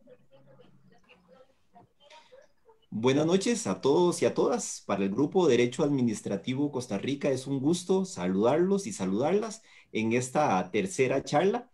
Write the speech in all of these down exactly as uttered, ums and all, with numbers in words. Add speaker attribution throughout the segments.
Speaker 1: Buenas noches a todos y a todas. Para el Grupo Derecho Administrativo Costa Rica es un gusto saludarlos y saludarlas en esta tercera charla.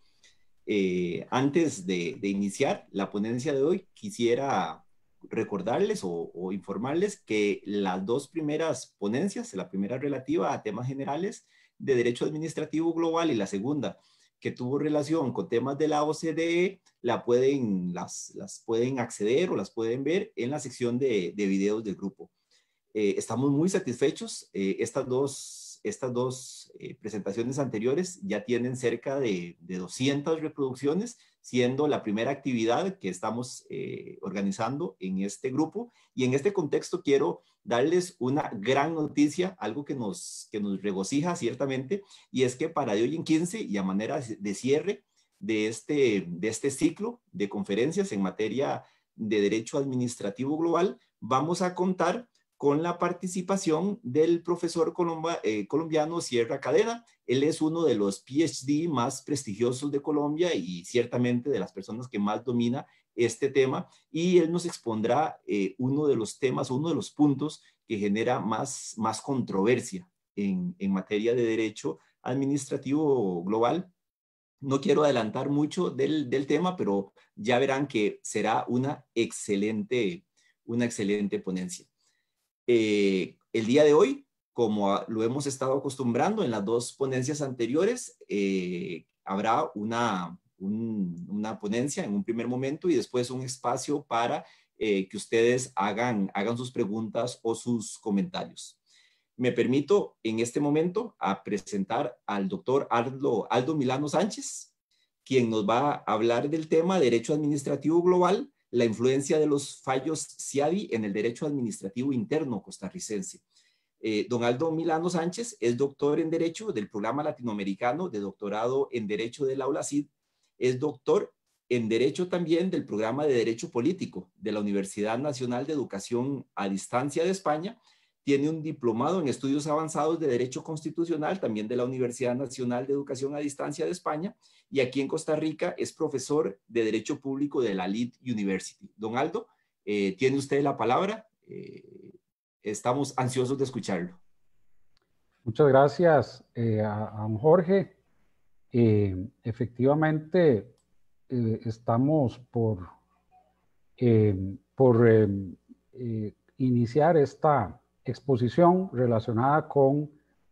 Speaker 1: Eh, antes de, de iniciar la ponencia de hoy, quisiera recordarles o, o informarles que las dos primeras ponencias, la primera relativa a temas generales de Derecho Administrativo Global y la segunda que tuvo relación con temas de la O C D E, la pueden, las, las pueden acceder o las pueden ver en la sección de, de videos del grupo. Eh, estamos muy satisfechos. Eh, estas dos, estas dos eh, presentaciones anteriores ya tienen cerca de, de doscientas reproducciones, siendo la primera actividad que estamos eh, organizando en este grupo. Y en este contexto quiero darles una gran noticia, algo que nos, que nos regocija ciertamente, y es que para de hoy en quince y a manera de cierre de este, de este ciclo de conferencias en materia de Derecho Administrativo Global, vamos a contar con la participación del profesor colomba, eh, colombiano Sierra Cadena. Él es uno de los P H D más prestigiosos de Colombia y ciertamente de las personas que más domina este tema, y él nos expondrá eh, uno de los temas, uno de los puntos que genera más, más controversia en, en materia de derecho administrativo global. No quiero adelantar mucho del, del tema, pero ya verán que será una excelente, una excelente ponencia. Eh, el día de hoy, como a, lo hemos estado acostumbrando en las dos ponencias anteriores, eh, habrá una, un, una ponencia en un primer momento y después un espacio para eh, que ustedes hagan, hagan sus preguntas o sus comentarios. Me permito en este momento a presentar al doctor Aldo, Aldo Milano Sánchez, quien nos va a hablar del tema Derecho Administrativo Global, la influencia de los fallos C I A D I en el derecho administrativo interno costarricense. Eh, don Aldo Milano Sánchez es doctor en Derecho del Programa Latinoamericano de Doctorado en Derecho del Aula C I D, es doctor en Derecho también del Programa de Derecho Político de la Universidad Nacional de Educación a Distancia de España, tiene un diplomado en estudios avanzados de Derecho Constitucional también de la Universidad Nacional de Educación a Distancia de España, y aquí en Costa Rica es profesor de Derecho Público de la Leeds University. Don Aldo, eh, tiene usted la palabra. Eh, estamos ansiosos de escucharlo.
Speaker 2: Muchas gracias eh, a, a don Jorge. Eh, efectivamente, eh, estamos por, eh, por eh, eh, iniciar esta exposición relacionada con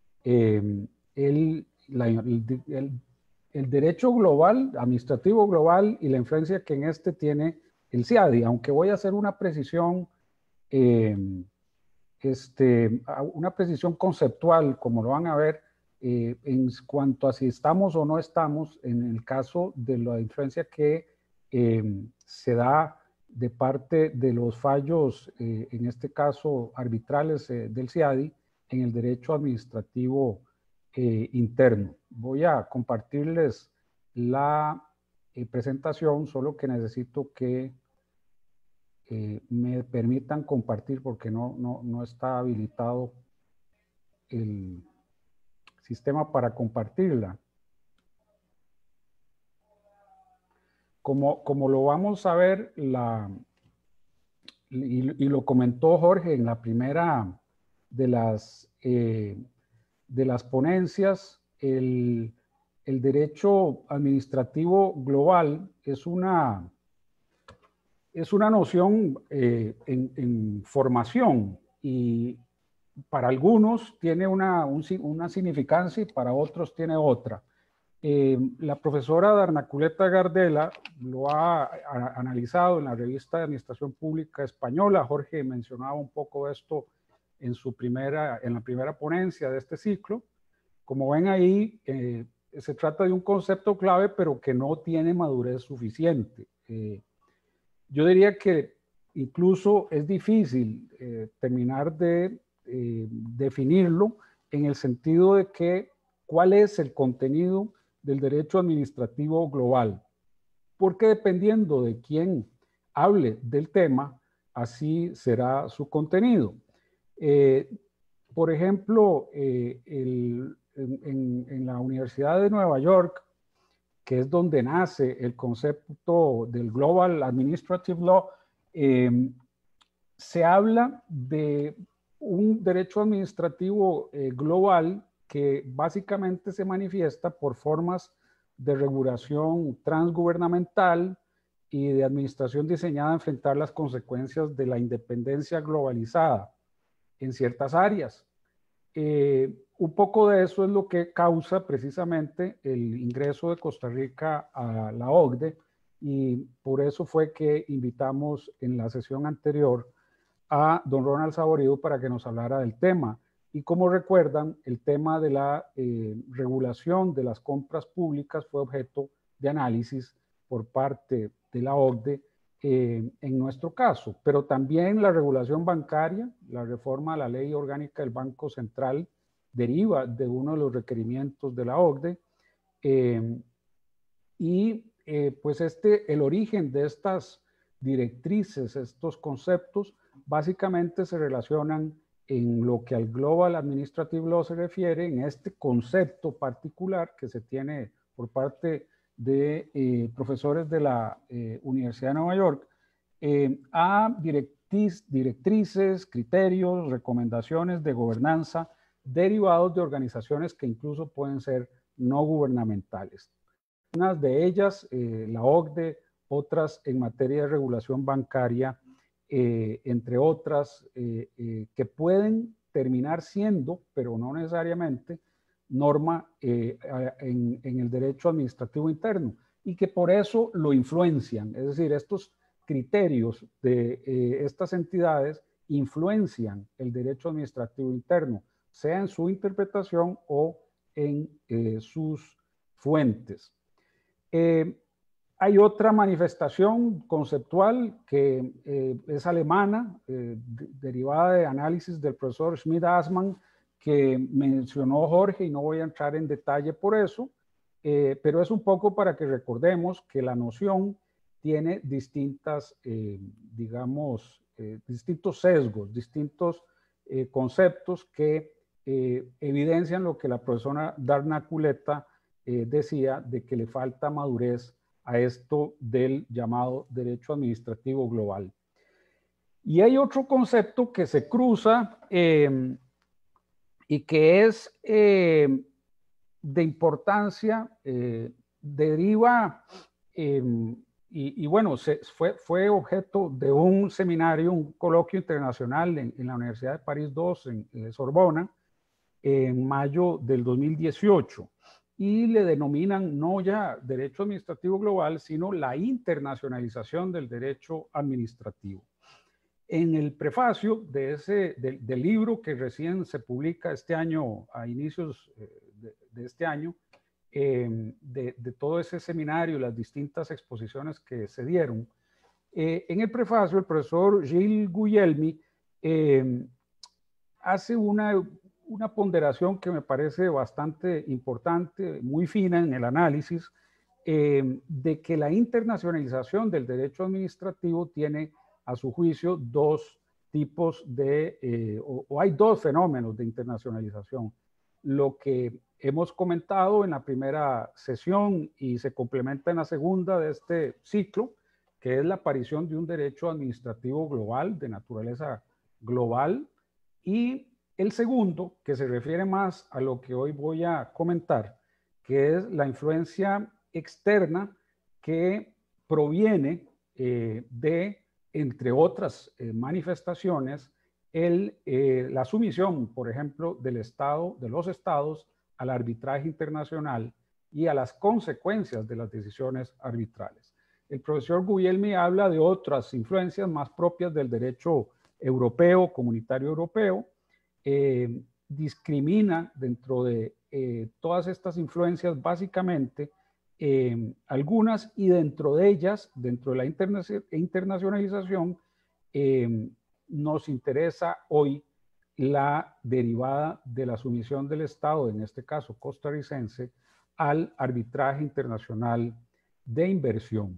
Speaker 2: eh, el, la, el, el, el derecho global, administrativo global, y la influencia que en este tiene el C I A D I, aunque voy a hacer una precisión, eh, este, una precisión conceptual, como lo van a ver, eh, en cuanto a si estamos o no estamos en el caso de la influencia que eh, se da de parte de los fallos, eh, en este caso arbitrales eh, del C I A D I, en el derecho administrativo eh, interno. Voy a compartirles la eh, presentación, solo que necesito que eh, me permitan compartir porque no, no, no está habilitado el sistema para compartirla. Como, como lo vamos a ver, la, y, y lo comentó Jorge en la primera de las, eh, de las ponencias, el, el derecho administrativo global es una, es una noción eh, en, en formación, y para algunos tiene una, un, una significancia y para otros tiene otra. Eh, la profesora Darnaculeta Gardela lo ha a, analizado en la revista de Administración Pública Española. Jorge mencionaba un poco esto en, su primera, en la primera ponencia de este ciclo. Como ven ahí, eh, se trata de un concepto clave, pero que no tiene madurez suficiente. Eh, yo diría que incluso es difícil eh, terminar de eh, definirlo en el sentido de que cuál es el contenido del derecho administrativo global, porque dependiendo de quién hable del tema, así será su contenido. Eh, por ejemplo, eh, el, en, en, en la Universidad de Nueva York que es donde nace el concepto del Global Administrative Law, eh, se habla de un derecho administrativo eh, global que básicamente se manifiesta por formas de regulación transgubernamental y de administración diseñada a enfrentar las consecuencias de la independencia globalizada en ciertas áreas. Eh, un poco de eso es lo que causa precisamente el ingreso de Costa Rica a la O C D E, y por eso fue que invitamos en la sesión anterior a don Ronald Saborido para que nos hablara del tema. Y como recuerdan, el tema de la eh, regulación de las compras públicas fue objeto de análisis por parte de la O C D E eh, en nuestro caso, pero también la regulación bancaria, la reforma a la ley orgánica del Banco Central deriva de uno de los requerimientos de la O C D E eh, y eh, pues este, el origen de estas directrices, estos conceptos, básicamente se relacionan en lo que al Global Administrative Law se refiere, en este concepto particular que se tiene por parte de eh, profesores de la eh, Universidad de Nueva York, eh, a directriz, directrices, criterios, recomendaciones de gobernanza derivados de organizaciones que incluso pueden ser no gubernamentales. Unas de ellas, eh, la O C D E, otras en materia de regulación bancaria, eh, entre otras, eh, eh, que pueden terminar siendo, pero no necesariamente, norma eh, en, en el derecho administrativo interno, y que por eso lo influencian. Es decir, estos criterios de eh, estas entidades influencian el derecho administrativo interno, sea en su interpretación o en eh, sus fuentes. Eh, hay otra manifestación conceptual que eh, es alemana, eh, de, derivada de análisis del profesor Schmid-Assmann, que mencionó Jorge, y no voy a entrar en detalle por eso, eh, pero es un poco para que recordemos que la noción tiene distintas, eh, digamos, eh, distintos sesgos, distintos eh, conceptos que eh, evidencian lo que la profesora Darna Culeta eh, decía, de que le falta madurez a esto del llamado derecho administrativo global. Y hay otro concepto que se cruza eh, y que es eh, de importancia, eh, deriva, eh, y, y bueno, se, fue, fue objeto de un seminario, un coloquio internacional en, en la Universidad de París dos, en, en Sorbona, en mayo del dos mil dieciocho. Y le denominan no ya derecho administrativo global, sino la internacionalización del derecho administrativo. En el prefacio de ese, de, del libro que recién se publica este año, a inicios de, de este año, eh, de, de todo ese seminario, las distintas exposiciones que se dieron, eh, en el prefacio el profesor Gilles Guglielmi eh, hace una... una ponderación que me parece bastante importante, muy fina en el análisis, eh, de que la internacionalización del derecho administrativo tiene, a su juicio, dos tipos de, eh, o, o hay dos fenómenos de internacionalización. Lo que hemos comentado en la primera sesión y se complementa en la segunda de este ciclo, que es la aparición de un derecho administrativo global, de naturaleza global, y el segundo, que se refiere más a lo que hoy voy a comentar, que es la influencia externa que proviene eh, de, entre otras eh, manifestaciones, el, eh, la sumisión, por ejemplo, del Estado, de los estados al arbitraje internacional y a las consecuencias de las decisiones arbitrales. El profesor Guglielmi habla de otras influencias más propias del derecho europeo, comunitario europeo. Eh, discrimina dentro de eh, todas estas influencias básicamente eh, algunas, y dentro de ellas, dentro de la interna internacionalización, eh, nos interesa hoy la derivada de la sumisión del Estado, en este caso costarricense, al arbitraje internacional de inversión.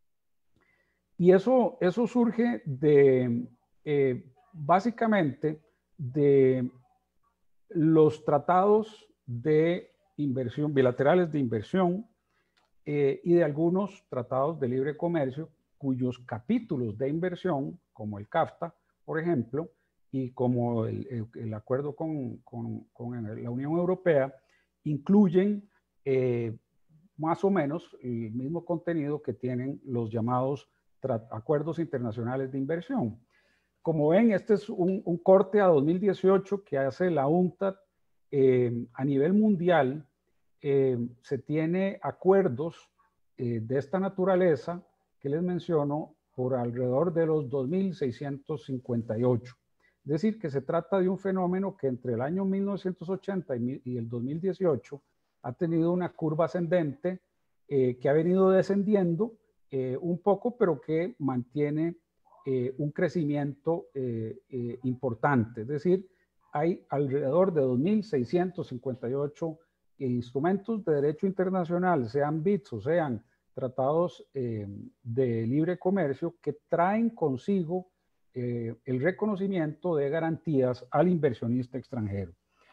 Speaker 2: Y eso, eso surge de, eh, básicamente, de los tratados de inversión, bilaterales de inversión, eh, y de algunos tratados de libre comercio cuyos capítulos de inversión, como el CAFTA, por ejemplo, y como el, el, el acuerdo con, con, con la Unión Europea, incluyen eh, más o menos el mismo contenido que tienen los llamados acuerdos internacionales de inversión. Como ven, este es un, un corte a dos mil dieciocho que hace la UNCTAD. Eh, a nivel mundial eh, se tiene acuerdos eh, de esta naturaleza que les menciono por alrededor de los dos mil seiscientos cincuenta y ocho. Es decir, que se trata de un fenómeno que entre el año mil novecientos ochenta y el dos mil dieciocho ha tenido una curva ascendente eh, que ha venido descendiendo eh, un poco, pero que mantiene eh, un crecimiento eh, eh, importante. Es decir, hay alrededor de dos mil seiscientos cincuenta y ocho instrumentos de derecho internacional, sean B I Ts o sean tratados eh, de libre comercio, que traen consigo eh, el reconocimiento de garantías al inversionista extranjero.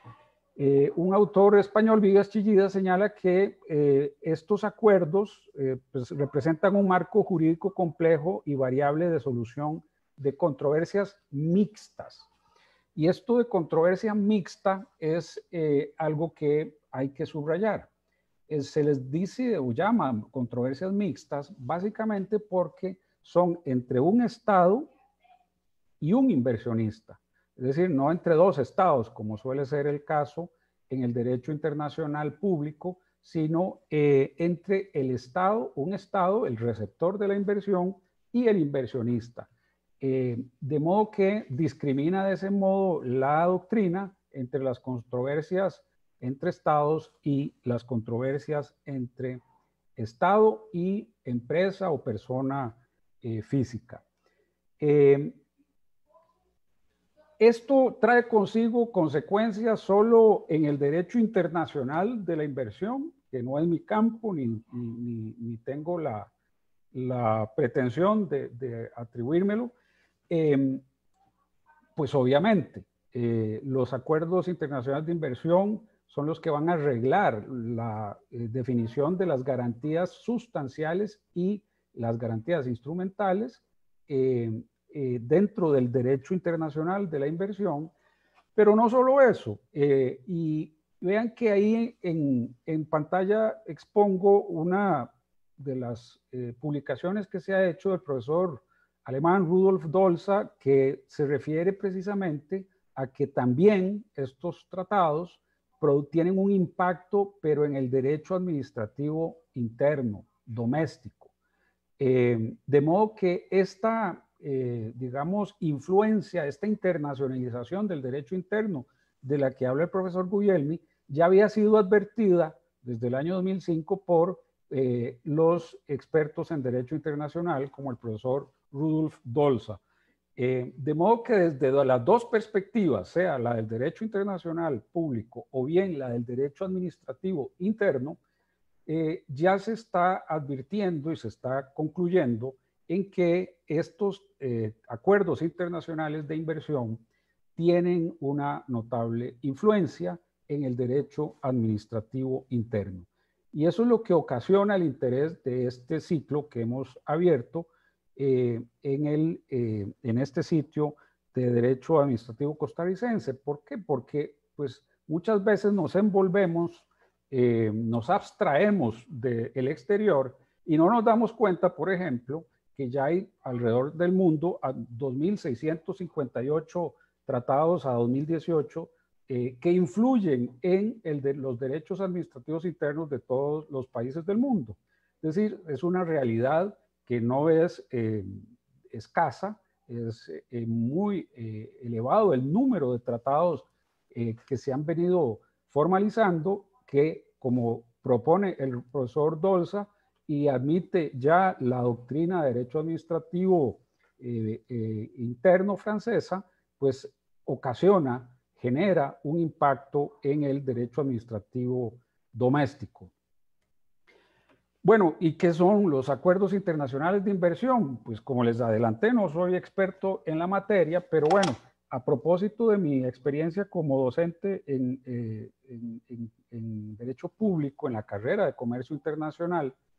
Speaker 2: Eh, un autor español, Vigas Chillida, señala que eh, estos acuerdos eh, pues, representan un marco jurídico complejo y variable de solución de controversias mixtas. Y esto de controversia mixta es eh, algo que hay que subrayar. Eh, se les dice o llama controversias mixtas básicamente porque son entre un Estado y un inversionista. Es decir, no entre dos estados, como suele ser el caso en el derecho internacional público, sino eh, entre el Estado, un Estado, el receptor de la inversión, y el inversionista. Eh, de modo que discrimina de ese modo la doctrina entre las controversias entre estados y las controversias entre Estado y empresa o persona eh, física. Eh, Esto trae consigo consecuencias solo en el derecho internacional de la inversión, que no es mi campo, ni, ni, ni tengo la, la pretensión de, de atribuírmelo. Eh, pues obviamente, eh, los acuerdos internacionales de inversión son los que van a arreglar la eh, definición de las garantías sustanciales y las garantías instrumentales eh, Eh, dentro del derecho internacional de la inversión, pero no solo eso. Eh, y vean que ahí en, en pantalla expongo una de las eh, publicaciones que se ha hecho del profesor alemán Rudolf Dolza, que se refiere precisamente a que también estos tratados tienen un impacto, pero en el derecho administrativo interno, doméstico. Eh, de modo que esta Eh, digamos, influencia, esta internacionalización del derecho interno de la que habla el profesor Guglielmi, ya había sido advertida desde el año dos mil cinco por eh, los expertos en derecho internacional, como el profesor Rudolf Dolza. Eh, de modo que desde las dos perspectivas, sea la del derecho internacional público o bien la del derecho administrativo interno, eh, ya se está advirtiendo y se está concluyendo en que estos eh, acuerdos internacionales de inversión tienen una notable influencia en el derecho administrativo interno. Y eso es lo que ocasiona el interés de este ciclo que hemos abierto eh, en, el, eh, en este sitio de Derecho Administrativo Costarricense. ¿Por qué? Porque pues, muchas veces nos envolvemos, eh, nos abstraemos del exterior y no nos damos cuenta, por ejemplo, que ya hay alrededor del mundo a dos mil seiscientos cincuenta y ocho tratados a dos mil dieciocho eh, que influyen en el de los derechos administrativos internos de todos los países del mundo. Es decir, es una realidad que no es eh, escasa, es eh, muy eh, elevado el número de tratados eh, que se han venido formalizando, que como propone el profesor Dolza, y admite ya la doctrina de derecho administrativo eh, eh, interno francesa, pues ocasiona, genera un impacto en el derecho administrativo doméstico. Bueno, ¿y qué son los acuerdos internacionales de inversión? Pues como les adelanté, no soy experto en la materia, pero bueno, a propósito de mi experiencia como docente en, eh, en, en, en derecho público, en la carrera de comercio internacional,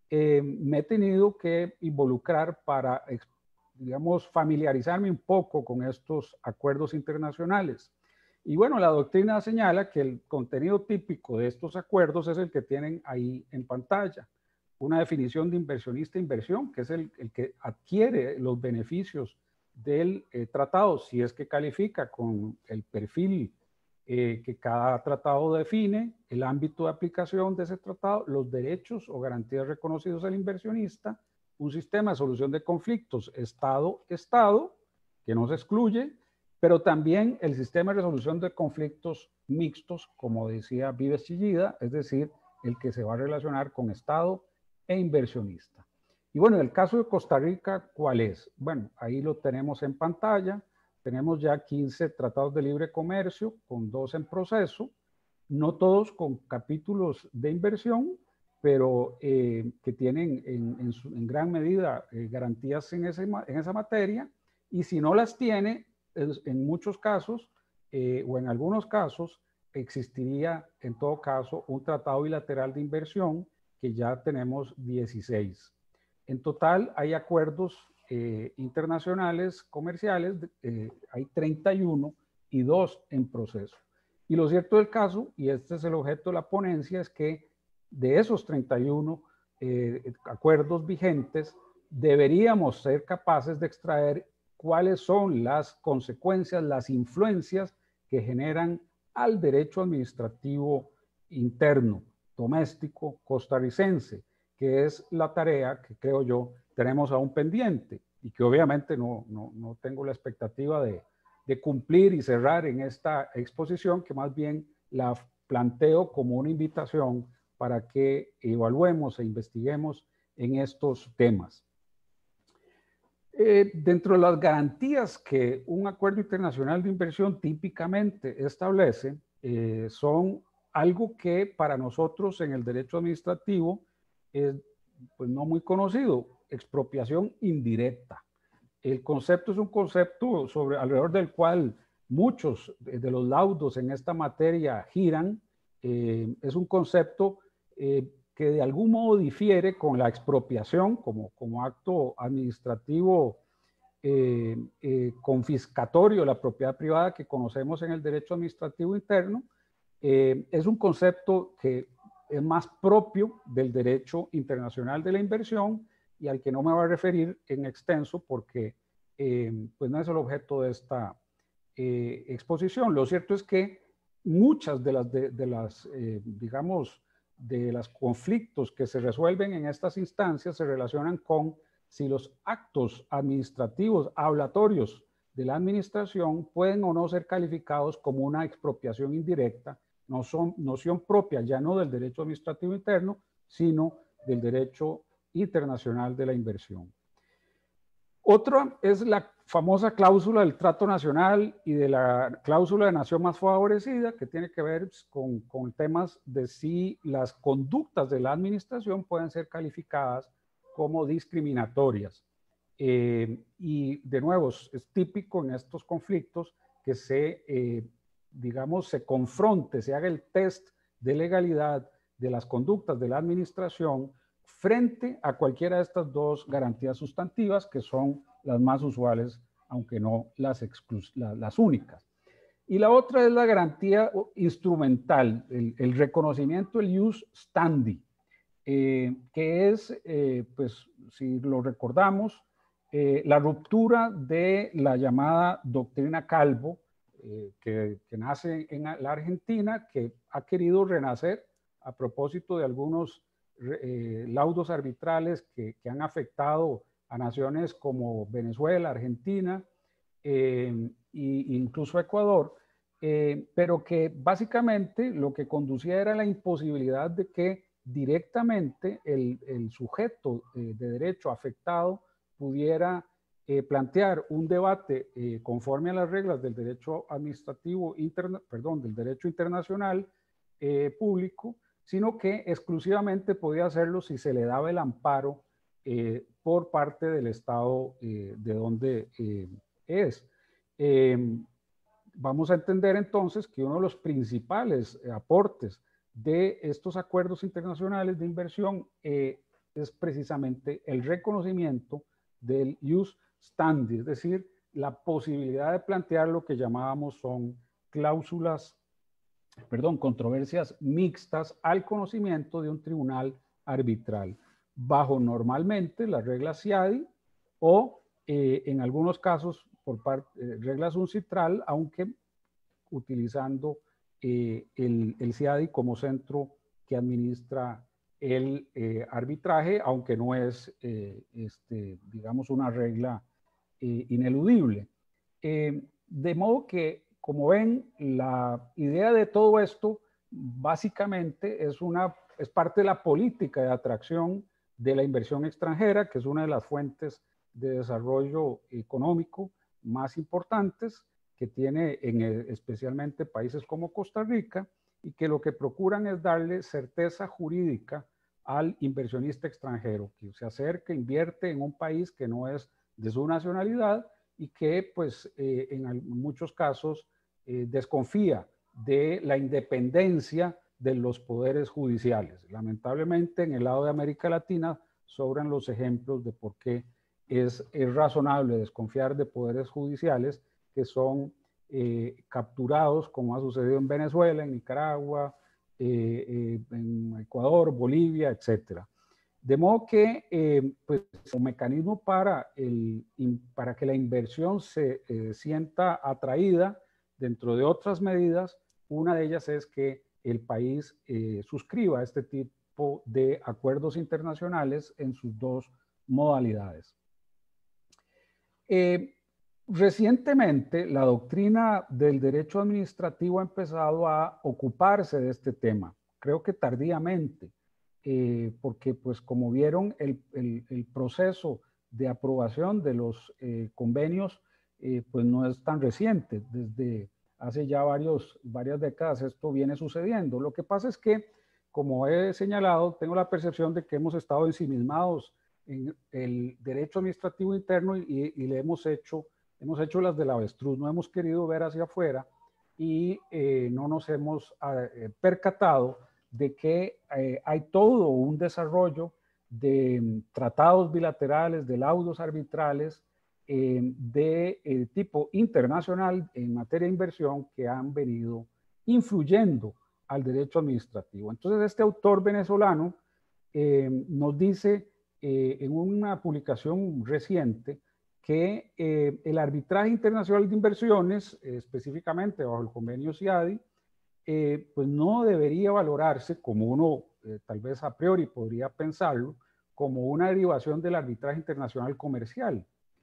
Speaker 2: eh, me he tenido que involucrar para, digamos, familiarizarme un poco con estos acuerdos internacionales. Y bueno, la doctrina señala que el contenido típico de estos acuerdos es el que tienen ahí en pantalla. Una definición de inversionista-inversión, que es el, el que adquiere los beneficios del eh, tratado, si es que califica con el perfil eh, que cada tratado define, el ámbito de aplicación de ese tratado, los derechos o garantías reconocidos al inversionista, un sistema de solución de conflictos Estado-Estado, que no se excluye, pero también el sistema de resolución de conflictos mixtos, como decía Vives Chillida, es decir, el que se va a relacionar con Estado e inversionista. Y bueno, en el caso de Costa Rica, ¿cuál es? Bueno, ahí lo tenemos en pantalla. Tenemos ya quince tratados de libre comercio, con dos en proceso, no todos con capítulos de inversión, pero eh, que tienen en, en, su, en gran medida eh, garantías en, ese, en esa materia, y si no las tiene, es, en muchos casos, eh, o en algunos casos, existiría en todo caso un tratado bilateral de inversión, que ya tenemos dieciséis. En total hay acuerdos eh, internacionales comerciales, eh, hay treinta y uno y dos en proceso. Y lo cierto del caso, y este es el objeto de la ponencia, es que de esos treinta y uno eh, acuerdos vigentes, deberíamos ser capaces de extraer cuáles son las consecuencias, las influencias que generan al derecho administrativo interno, doméstico, costarricense, que es la tarea que creo yo tenemos aún pendiente y que obviamente no, no, no tengo la expectativa de, de cumplir y cerrar en esta exposición, que más bien la planteo como una invitación para que evaluemos e investiguemos en estos temas. Eh, dentro de las garantías que un acuerdo internacional de inversión típicamente establece, eh, son algo que para nosotros en el derecho administrativo es pues, no muy conocido, expropiación indirecta. El concepto es un concepto sobre, alrededor del cual muchos de los laudos en esta materia giran. Eh, es un concepto eh, que de algún modo difiere con la expropiación como, como acto administrativo eh, eh, confiscatorio de la propiedad privada que conocemos en el derecho administrativo interno. Eh, es un concepto que es más propio del derecho internacional de la inversión y al que no me voy a referir en extenso porque eh, pues no es el objeto de esta eh, exposición. Lo cierto es que muchas de las, de, de las eh, digamos, de los conflictos que se resuelven en estas instancias se relacionan con si los actos administrativos hablatorios de la administración pueden o no ser calificados como una expropiación indirecta, no son noción propia ya no del derecho administrativo interno, sino del derecho internacional de la inversión. Otra es la famosa cláusula del trato nacional y de la cláusula de nación más favorecida, que tiene que ver con, con temas de si las conductas de la administración pueden ser calificadas como discriminatorias. Eh, y de nuevo, es típico en estos conflictos que se, eh, digamos, se confronte, se haga el test de legalidad de las conductas de la administración frente a cualquiera de estas dos garantías sustantivas que son las más usuales, aunque no las, la, las únicas. Y la otra es la garantía instrumental, el, el reconocimiento, el ius standi, eh, que es, eh, pues, si lo recordamos, eh, la ruptura de la llamada doctrina Calvo, eh, que, que nace en la Argentina, que ha querido renacer a propósito de algunos eh, laudos arbitrales que, que han afectado a naciones como Venezuela, Argentina eh, e incluso Ecuador, eh, pero que básicamente lo que conducía era la imposibilidad de que directamente el, el sujeto eh, de derecho afectado pudiera eh, plantear un debate eh, conforme a las reglas del derecho administrativo, interna, perdón, del derecho internacional eh, público, sino que exclusivamente podía hacerlo si se le daba el amparo eh, por parte del Estado eh, de donde eh, es. Eh, vamos a entender entonces que uno de los principales aportes de estos acuerdos internacionales de inversión eh, es precisamente el reconocimiento del jus standi, es decir, la posibilidad de plantear lo que llamábamos son cláusulas, perdón, controversias mixtas al conocimiento de un tribunal arbitral, bajo normalmente las reglas C I A D I o eh, en algunos casos por parte eh, reglas UNCITRAL, aunque utilizando eh, el, el C I A D I como centro que administra el eh, arbitraje, aunque no es, eh, este, digamos, una regla eh, ineludible. Eh, de modo que, como ven, la idea de todo esto básicamente es, una, es parte de la política de atracción de la inversión extranjera, que es una de las fuentes de desarrollo económico más importantes que tiene en el, especialmente países como Costa Rica, y que lo que procuran es darle certeza jurídica al inversionista extranjero, que se acerca, invierte en un país que no es de su nacionalidad y que pues eh, en muchos casos eh, desconfía de la independencia de los poderes judiciales. Lamentablemente en el lado de América Latina sobran los ejemplos de por qué es, es razonable desconfiar de poderes judiciales que son eh, capturados, como ha sucedido en Venezuela, en Nicaragua, eh, eh, en Ecuador, Bolivia, etcétera. De modo que, eh, pues, un mecanismo para, el, para que la inversión se eh, sienta atraída, dentro de otras medidas, una de ellas es que el país eh, suscriba este tipo de acuerdos internacionales en sus dos modalidades. Eh, recientemente, la doctrina del derecho administrativo ha empezado a ocuparse de este tema, creo que tardíamente. Eh, porque pues como vieron el, el, el proceso de aprobación de los eh, convenios eh, pues no es tan reciente, desde hace ya varios, varias décadas esto viene sucediendo. Lo que pasa es que, como he señalado, tengo la percepción de que hemos estado ensimismados en el derecho administrativo interno y, y le hemos hecho, hemos hecho las del avestruz, no hemos querido ver hacia afuera y eh, no nos hemos eh, percatado de que eh, hay todo un desarrollo de um, tratados bilaterales, de laudos arbitrales eh, de eh, tipo internacional en materia de inversión que han venido influyendo al derecho administrativo. Entonces, este autor venezolano eh, nos dice eh, en una publicación reciente que eh, el arbitraje internacional de inversiones, eh, específicamente bajo el convenio C I A D I, Eh, pues no debería valorarse como uno eh, tal vez a priori podría pensarlo, como una derivación del arbitraje internacional comercial,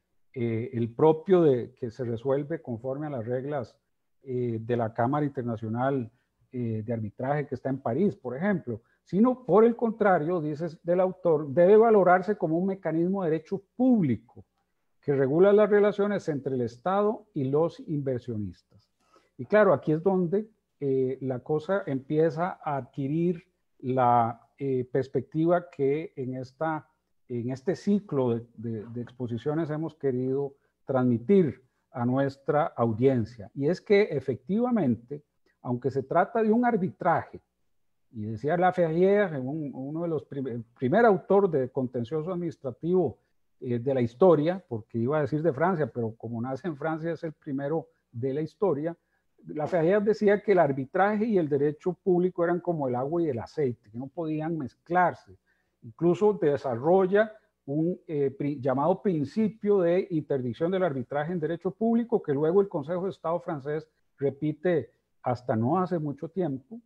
Speaker 2: eh, el propio de, que se resuelve conforme a las reglas eh, de la Cámara Internacional eh, de Arbitraje que está en París, por ejemplo, sino por el contrario, dice del autor, debe valorarse como un mecanismo de derecho público que regula las relaciones entre el Estado y los inversionistas. Y claro, aquí es donde Eh, la cosa empieza a adquirir la eh, perspectiva que en, esta, en este ciclo de, de, de exposiciones hemos querido transmitir a nuestra audiencia. Y es que efectivamente, aunque se trata de un arbitraje, y decía Laferrière, un, uno de los prim el primer autor de contencioso administrativo eh, de la historia, porque iba a decir de Francia, pero como nace en Francia es el primero de la historia, Laferrière decía que el arbitraje y el derecho público eran como el agua y el aceite, que no podían mezclarse. Incluso desarrolla un eh, pri llamado principio de interdicción del arbitraje en derecho público, que luego el Consejo de Estado francés repite hasta no hace mucho tiempo.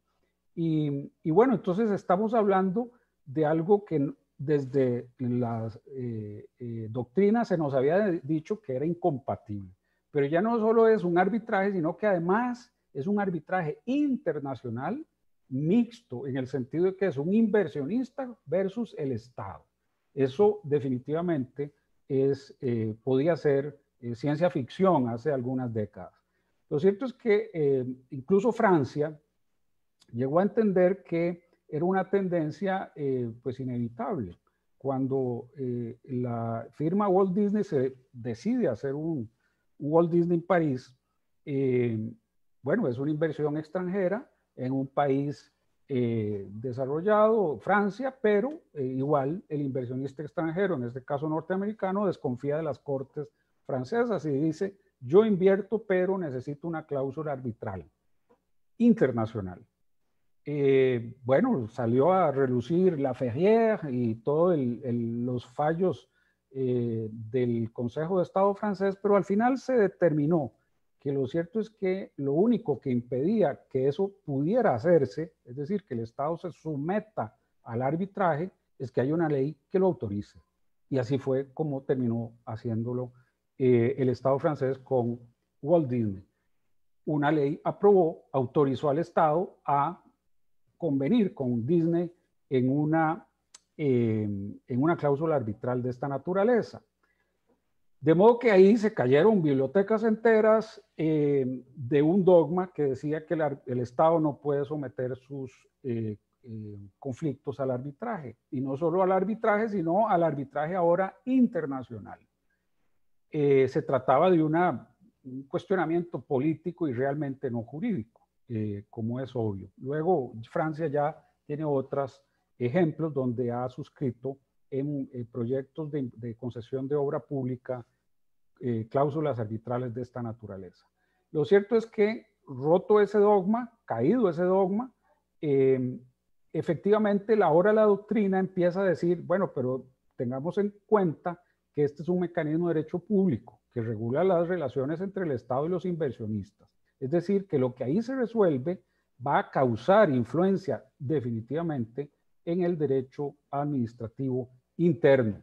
Speaker 2: Y, y bueno, entonces estamos hablando de algo que desde las eh, eh, doctrinas se nos había dicho que era incompatible. Pero ya no solo es un arbitraje, sino que además es un arbitraje internacional mixto, en el sentido de que es un inversionista versus el Estado. Eso definitivamente es, eh, podía ser eh, ciencia ficción hace algunas décadas. Lo cierto es que eh, incluso Francia llegó a entender que era una tendencia eh, pues inevitable. Cuando eh, la firma Walt Disney se decide hacer un Walt Disney en París, eh, bueno, es una inversión extranjera en un país eh, desarrollado, Francia, pero eh, igual el inversionista extranjero, en este caso norteamericano, desconfía de las cortes francesas y dice, yo invierto, pero necesito una cláusula arbitral internacional. Eh, bueno, salió a relucir la Ferrière y todos los fallos eh, del Consejo de Estado francés, pero al final se determinó que lo cierto es que lo único que impedía que eso pudiera hacerse, es decir, que el Estado se someta al arbitraje, es que haya una ley que lo autorice. Y así fue como terminó haciéndolo eh, el Estado francés con Walt Disney. Una ley aprobó, autorizó al Estado a convenir con Disney en una, eh, en una cláusula arbitral de esta naturaleza. De modo que ahí se cayeron bibliotecas enteras eh, de un dogma que decía que el, el Estado no puede someter sus eh, eh, conflictos al arbitraje. Y no solo al arbitraje, sino al arbitraje ahora internacional. Eh, se trataba de una, un cuestionamiento político y realmente no jurídico, eh, como es obvio. Luego Francia ya tiene otros ejemplos donde ha suscrito en eh, proyectos de, de concesión de obra pública eh, cláusulas arbitrales de esta naturaleza. Lo cierto es que, roto ese dogma, caído ese dogma, eh, efectivamente ahora la doctrina empieza a decir, bueno, pero tengamos en cuenta que este es un mecanismo de derecho público que regula las relaciones entre el Estado y los inversionistas. Es decir, que lo que ahí se resuelve va a causar influencia definitivamente en el derecho administrativo interno.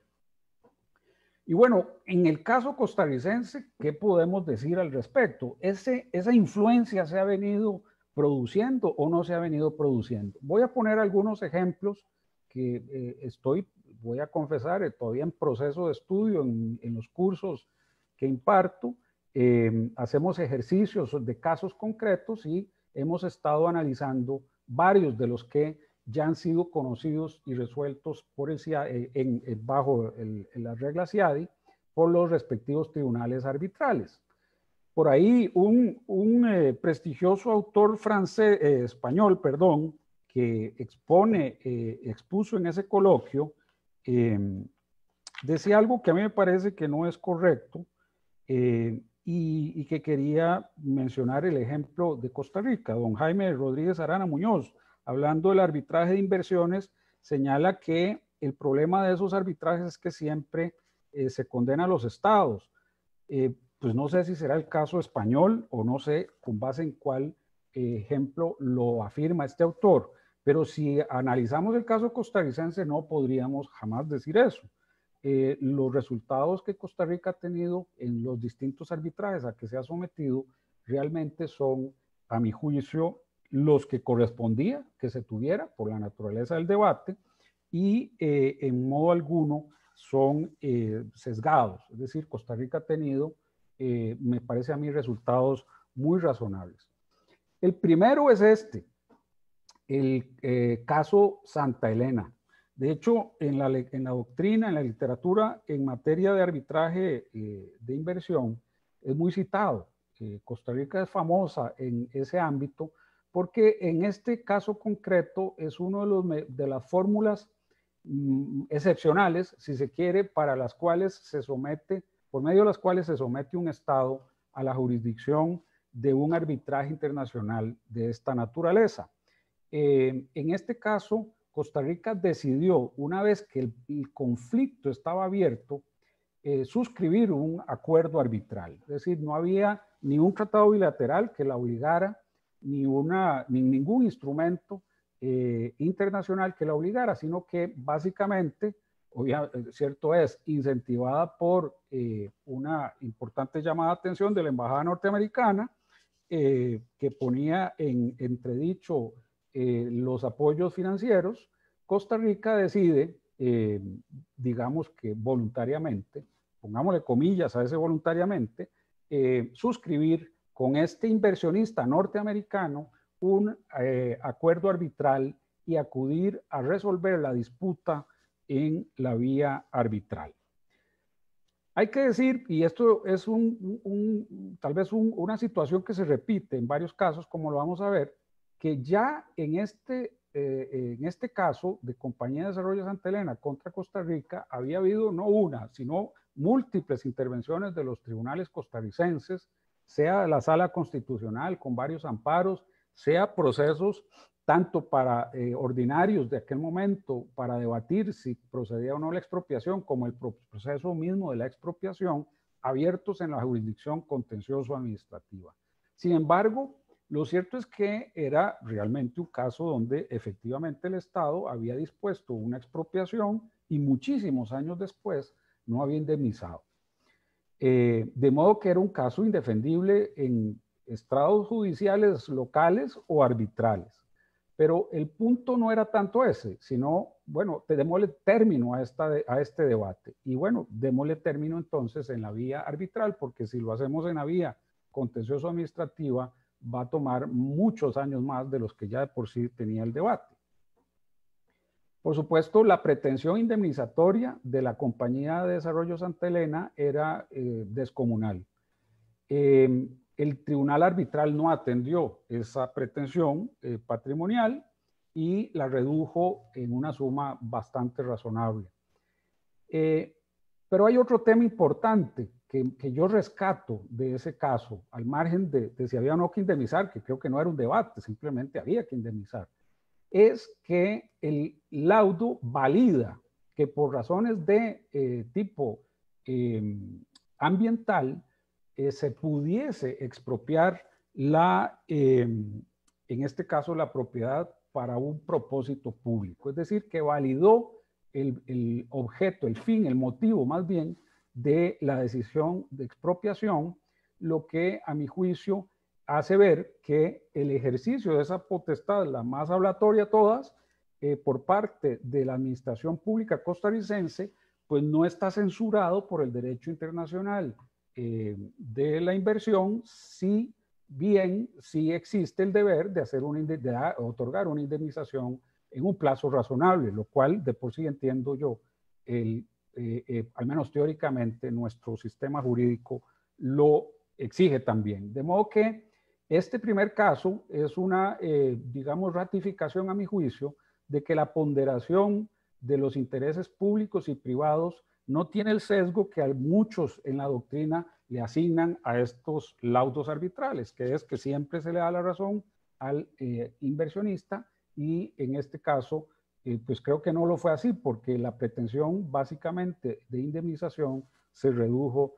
Speaker 2: Y bueno, en el caso costarricense, ¿qué podemos decir al respecto? Ese, ¿Esa influencia se ha venido produciendo o no se ha venido produciendo? Voy a poner algunos ejemplos que eh, estoy, voy a confesar, eh, todavía en proceso de estudio en, en los cursos que imparto. Eh, hacemos ejercicios de casos concretos y hemos estado analizando varios de los que ya han sido conocidos y resueltos por el, en, en, bajo el, en las reglas C I A D I por los respectivos tribunales arbitrales. Por ahí un, un eh, prestigioso autor francés, eh, español, perdón, que expone, eh, expuso en ese coloquio, eh, decía algo que a mí me parece que no es correcto eh, y, y que quería mencionar el ejemplo de Costa Rica. Don Jaime Rodríguez Arana Muñoz, hablando del arbitraje de inversiones, señala que el problema de esos arbitrajes es que siempre eh, se condena a los estados. Eh, pues no sé si será el caso español o no sé con base en cuál eh, ejemplo lo afirma este autor, pero si analizamos el caso costarricense no podríamos jamás decir eso. Eh, los resultados que Costa Rica ha tenido en los distintos arbitrajes a que se ha sometido realmente son, a mi juicio, los que correspondía que se tuviera por la naturaleza del debate y eh, en modo alguno son eh, sesgados. Es decir, Costa Rica ha tenido, eh, me parece a mí, resultados muy razonables. El primero es este, el eh, caso Santa Elena. De hecho, en la, en la doctrina, en la literatura, en materia de arbitraje eh, de inversión, es muy citado. Eh, Costa Rica es famosa en ese ámbito porque en este caso concreto es uno de, los, de las fórmulas mm, excepcionales, si se quiere, para las cuales se somete, por medio de las cuales se somete un Estado a la jurisdicción de un arbitraje internacional de esta naturaleza. Eh, en este caso, Costa Rica decidió, una vez que el, el conflicto estaba abierto, eh, suscribir un acuerdo arbitral. Es decir, no había ni un tratado bilateral que la obligara, ni, una, ni ningún instrumento eh, internacional que la obligara, sino que básicamente, obviamente, cierto es, incentivada por eh, una importante llamada de atención de la Embajada norteamericana, eh, que ponía en entredicho eh, los apoyos financieros, Costa Rica decide, eh, digamos que voluntariamente, pongámosle comillas a ese voluntariamente, eh, suscribir con este inversionista norteamericano un eh, acuerdo arbitral y acudir a resolver la disputa en la vía arbitral. Hay que decir, y esto es un, un, tal vez un, una situación que se repite en varios casos, como lo vamos a ver, que ya en este eh, en este caso de Compañía de Desarrollo Santa Elena contra Costa Rica, había habido no una, sino múltiples intervenciones de los tribunales costarricenses, sea la Sala Constitucional con varios amparos, sea procesos tanto para eh, ordinarios de aquel momento para debatir si procedía o no la expropiación, como el proceso mismo de la expropiación, abiertos en la jurisdicción contencioso-administrativa. Sin embargo, lo cierto es que era realmente un caso donde efectivamente el Estado había dispuesto una expropiación y muchísimos años después no había indemnizado. Eh, de modo que era un caso indefendible en estrados judiciales locales o arbitrales. Pero el punto no era tanto ese, sino, bueno, démosle término a, esta, a este debate. Y bueno, démosle término entonces en la vía arbitral, porque si lo hacemos en la vía contencioso administrativa, va a tomar muchos años más de los que ya de por sí tenía el debate. Por supuesto, la pretensión indemnizatoria de la Compañía de Desarrollo Santa Elena era eh, descomunal. Eh, el tribunal arbitral no atendió esa pretensión eh, patrimonial y la redujo en una suma bastante razonable. Eh, pero hay otro tema importante que, que yo rescato de ese caso, al margen de, de si había o no que indemnizar, que creo que no era un debate, simplemente había que indemnizar, es que el laudo valida que por razones de eh, tipo eh, ambiental eh, se pudiese expropiar la, eh, en este caso la propiedad para un propósito público. Es decir, que validó el, el objeto, el fin, el motivo más bien de la decisión de expropiación, lo que a mi juicio hace ver que el ejercicio de esa potestad, la más hablatoria de todas, eh, por parte de la administración pública costarricense, pues no está censurado por el derecho internacional eh, de la inversión, si bien sí existe el deber de, hacer una, de otorgar una indemnización en un plazo razonable, lo cual de por sí entiendo yo, el, eh, eh, al menos teóricamente, nuestro sistema jurídico lo exige también. De modo que este primer caso es una, eh, digamos, ratificación a mi juicio de que la ponderación de los intereses públicos y privados no tiene el sesgo que a muchos en la doctrina le asignan a estos laudos arbitrales, que es que siempre se le da la razón al eh, inversionista y en este caso, eh, pues creo que no lo fue así porque la pretensión básicamente de indemnización se redujo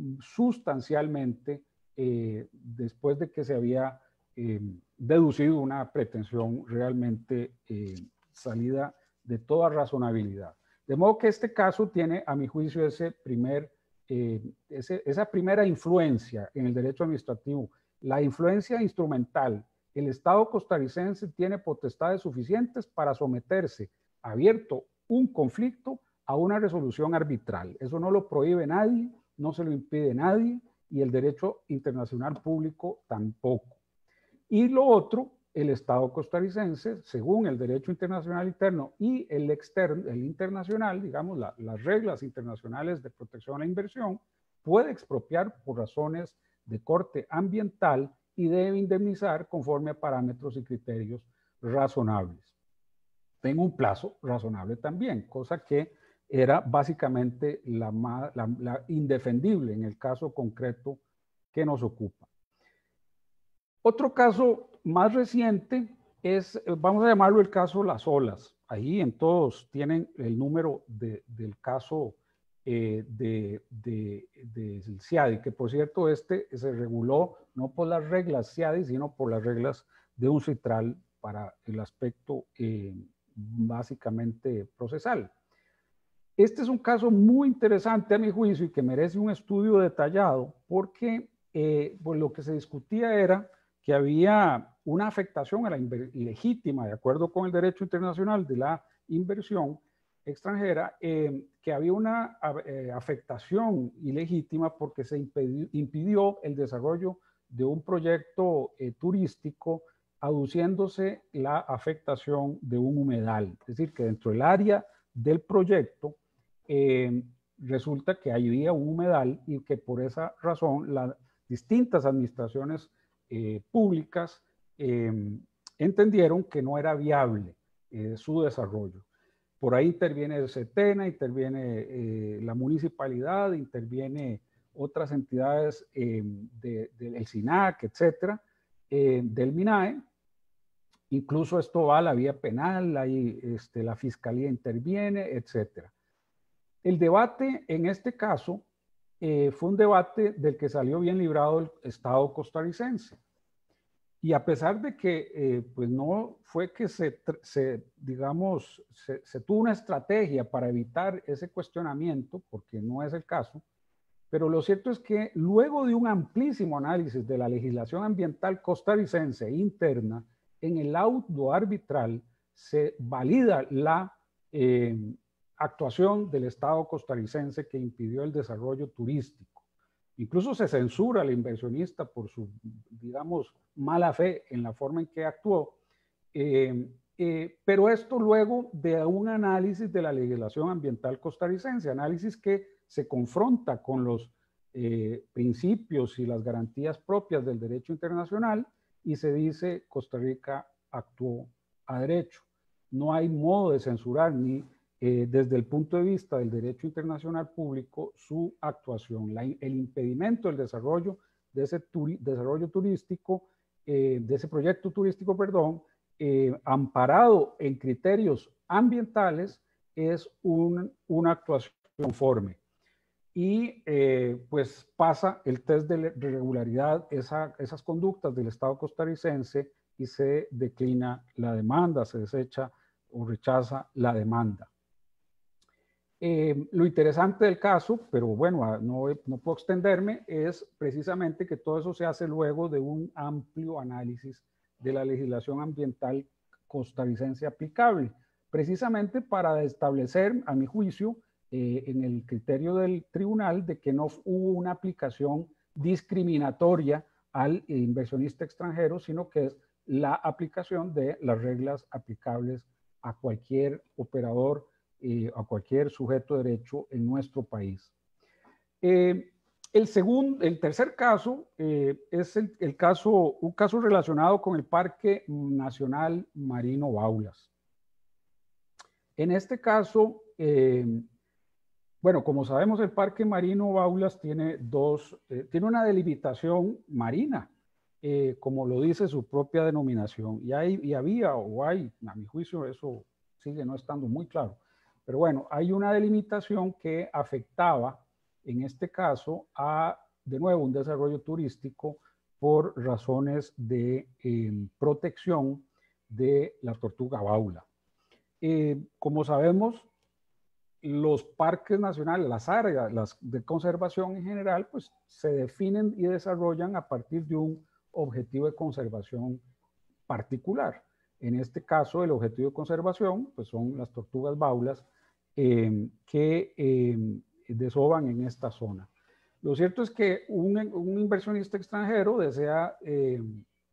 Speaker 2: sustancialmente Eh, después de que se había eh, deducido una pretensión realmente eh, salida de toda razonabilidad. De modo que este caso tiene, a mi juicio, ese primer, eh, ese, esa primera influencia en el derecho administrativo, la influencia instrumental. El Estado costarricense tiene potestades suficientes para someterse abierto un conflicto a una resolución arbitral. Eso no lo prohíbe nadie, no se lo impide nadie, y el derecho internacional público tampoco. Y lo otro, el Estado costarricense, según el derecho internacional interno y el externo, el internacional, digamos, la, las reglas internacionales de protección a la inversión, puede expropiar por razones de corte ambiental y debe indemnizar conforme a parámetros y criterios razonables. Tengo un plazo razonable también, cosa que era básicamente la, la, la indefendible en el caso concreto que nos ocupa. Otro caso más reciente es, vamos a llamarlo el caso Las Olas. Ahí en todos tienen el número de, del caso eh, de, de, de, del CIADI, que por cierto este se reguló no por las reglas CIADI, sino por las reglas de un citral para el aspecto eh, básicamente procesal. Este es un caso muy interesante a mi juicio y que merece un estudio detallado porque eh, pues lo que se discutía era que había una afectación a la ilegítima, de acuerdo con el derecho internacional de la inversión extranjera, eh, que había una eh, afectación ilegítima porque se impidió, impidió el desarrollo de un proyecto eh, turístico aduciéndose la afectación de un humedal. Es decir, que dentro del área del proyecto eh, resulta que había un humedal y que por esa razón las distintas administraciones eh, públicas eh, entendieron que no era viable eh, su desarrollo. Por ahí interviene el SETENA, interviene eh, la municipalidad, interviene otras entidades eh, de, de, del SINAC, etcétera, eh, del MINAE. Incluso esto va a la vía penal, ahí este, la fiscalía interviene, etcétera. El debate en este caso eh, fue un debate del que salió bien librado el Estado costarricense. Y a pesar de que eh, pues no fue que se, se digamos, se, se tuvo una estrategia para evitar ese cuestionamiento, porque no es el caso, pero lo cierto es que luego de un amplísimo análisis de la legislación ambiental costarricense interna, en el laudo arbitral se valida la eh, actuación del Estado costarricense que impidió el desarrollo turístico. Incluso se censura al inversionista por su, digamos, mala fe en la forma en que actuó. Eh, eh, pero esto luego de un análisis de la legislación ambiental costarricense, análisis que se confronta con los eh, principios y las garantías propias del derecho internacional y se dice Costa Rica actuó a derecho. No hay modo de censurar ni eh, desde el punto de vista del derecho internacional público su actuación. La, el impedimento del desarrollo de ese turi, desarrollo turístico, eh, de ese proyecto turístico, perdón, eh, amparado en criterios ambientales, es un, una actuación conforme. Y eh, pues pasa el test de regularidad, esa, esas conductas del Estado costarricense y se declina la demanda, se desecha o rechaza la demanda. Eh, lo interesante del caso, pero bueno, no, no puedo extenderme, es precisamente que todo eso se hace luego de un amplio análisis de la legislación ambiental costarricense aplicable, precisamente para establecer, a mi juicio, eh, en el criterio del tribunal de que no hubo una aplicación discriminatoria al inversionista extranjero, sino que es la aplicación de las reglas aplicables a cualquier operador, eh, a cualquier sujeto de derecho en nuestro país. Eh, el, segundo, el tercer caso eh, es el, el caso, un caso relacionado con el Parque Nacional Marino Baulas. En este caso, eh, bueno, como sabemos, el Parque Marino Baulas tiene dos, eh, tiene una delimitación marina, eh, como lo dice su propia denominación. Y, hay, y había, o hay, a mi juicio, eso sigue no estando muy claro. Pero bueno, hay una delimitación que afectaba, en este caso, a, de nuevo, un desarrollo turístico por razones de eh, protección de la tortuga baula. Eh, como sabemos, los parques nacionales, las áreas las de conservación en general, pues se definen y desarrollan a partir de un objetivo de conservación particular. En este caso, el objetivo de conservación pues son las tortugas baulas eh, que eh, desovan en esta zona. Lo cierto es que un, un inversionista extranjero desea eh,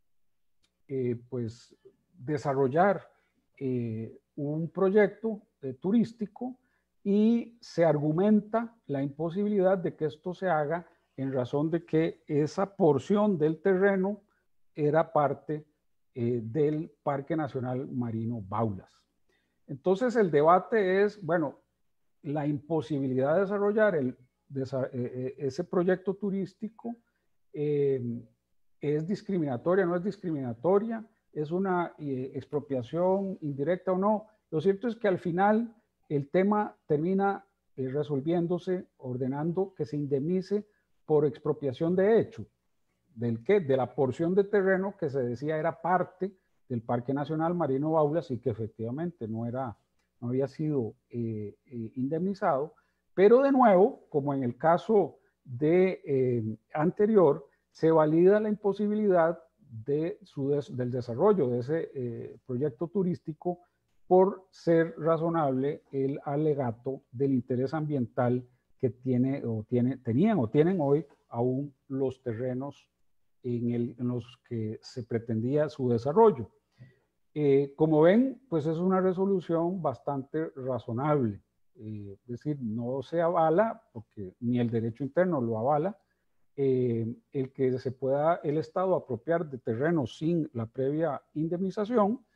Speaker 2: eh, pues desarrollar eh, un proyecto eh, turístico y se argumenta la imposibilidad de que esto se haga en razón de que esa porción del terreno era parte eh, del Parque Nacional Marino Baulas. Entonces el debate es, bueno, la imposibilidad de desarrollar el, de, eh, ese proyecto turístico eh, es discriminatoria, no es discriminatoria, es una eh, expropiación indirecta o no. Lo cierto es que al final el tema termina eh, resolviéndose, ordenando que se indemnice por expropiación de hecho. ¿Del qué? De la porción de terreno que se decía era parte del Parque Nacional Marino Baulas y que efectivamente no, era, no había sido eh, eh, indemnizado. Pero de nuevo, como en el caso de, eh, anterior, se valida la imposibilidad de su des del desarrollo de ese eh, proyecto turístico por ser razonable el alegato del interés ambiental que tiene o tiene, tenían o tienen hoy aún los terrenos en, el, en los que se pretendía su desarrollo. Eh, como ven, pues es una resolución bastante razonable. Eh, es decir, no se avala, porque ni el derecho interno lo avala, eh, el que se pueda el Estado apropiar de terrenos sin la previa indemnización,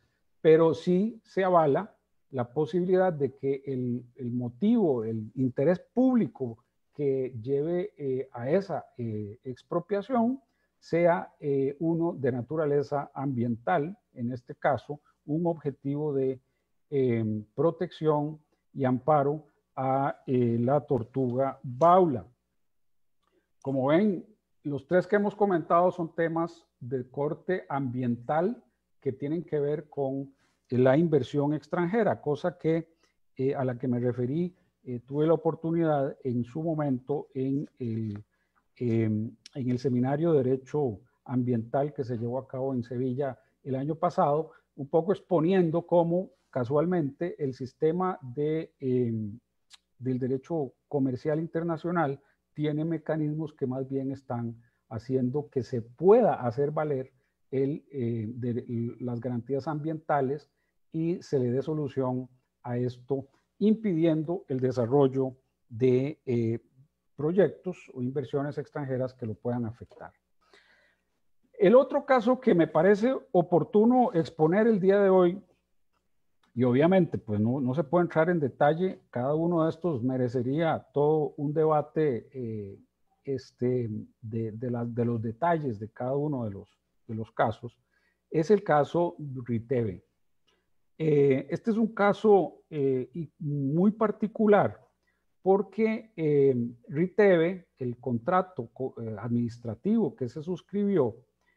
Speaker 2: pero sí se avala la posibilidad de que el, el motivo, el interés público que lleve eh, a esa eh, expropiación sea eh, uno de naturaleza ambiental, en este caso, un objetivo de eh, protección y amparo a eh, la tortuga baula. Como ven, los tres que hemos comentado son temas de corte ambiental que tienen que ver con la inversión extranjera, cosa que eh, a la que me referí, eh, tuve la oportunidad en su momento en el, eh, en el seminario de Derecho Ambiental que se llevó a cabo en Sevilla el año pasado, un poco exponiendo cómo casualmente el sistema de, eh, del derecho comercial internacional tiene mecanismos que más bien están haciendo que se pueda hacer valer el, eh, de, las garantías ambientales y se le dé solución a esto, impidiendo el desarrollo de eh, proyectos o inversiones extranjeras que lo puedan afectar. El otro caso que me parece oportuno exponer el día de hoy, y obviamente pues no, no se puede entrar en detalle, cada uno de estos merecería todo un debate eh, este, de, de, la, de los detalles de cada uno de los, de los casos, es el caso Riteve. Eh, este es un caso eh, muy particular porque eh, Riteve, el contrato eh, administrativo que se suscribió,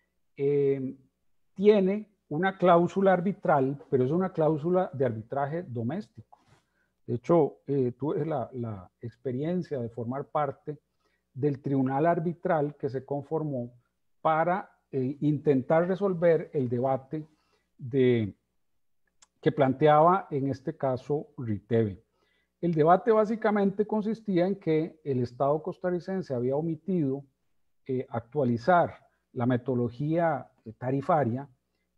Speaker 2: eh, tiene una cláusula arbitral, pero es una cláusula de arbitraje doméstico. De hecho, eh, tuve la, la experiencia de formar parte del tribunal arbitral que se conformó para eh, intentar resolver el debate de, que planteaba en este caso Riteve. El debate básicamente consistía en que el Estado costarricense había omitido eh, actualizar la metodología tarifaria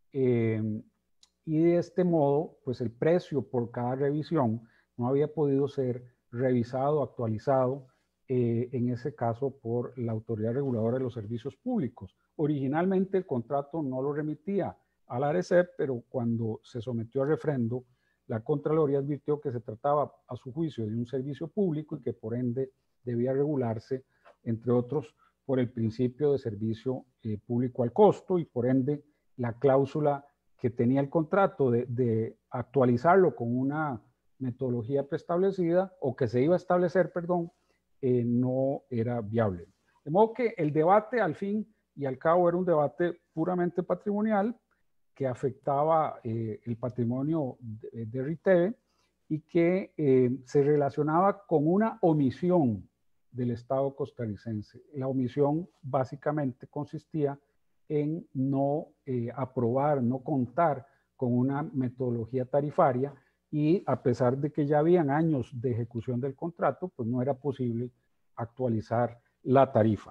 Speaker 2: eh, y de este modo, pues el precio por cada revisión no había podido ser revisado, actualizado, eh, en ese caso por la Autoridad Reguladora de los Servicios Públicos. Originalmente el contrato no lo remitía al ARECEP, pero cuando se sometió a refrendo, la Contraloría advirtió que se trataba, a su juicio, de un servicio público y que por ende debía regularse, entre otros, por el principio de servicio eh, público al costo y por ende la cláusula que tenía el contrato de, de actualizarlo con una metodología preestablecida o que se iba a establecer, perdón, eh, no era viable. De modo que el debate al fin y al cabo era un debate puramente patrimonial que afectaba eh, el patrimonio de, de Riteve y que eh, se relacionaba con una omisión del Estado costarricense. La omisión básicamente consistía en no eh, aprobar, no contar con una metodología tarifaria y a pesar de que ya habían años de ejecución del contrato, pues no era posible actualizar la tarifa.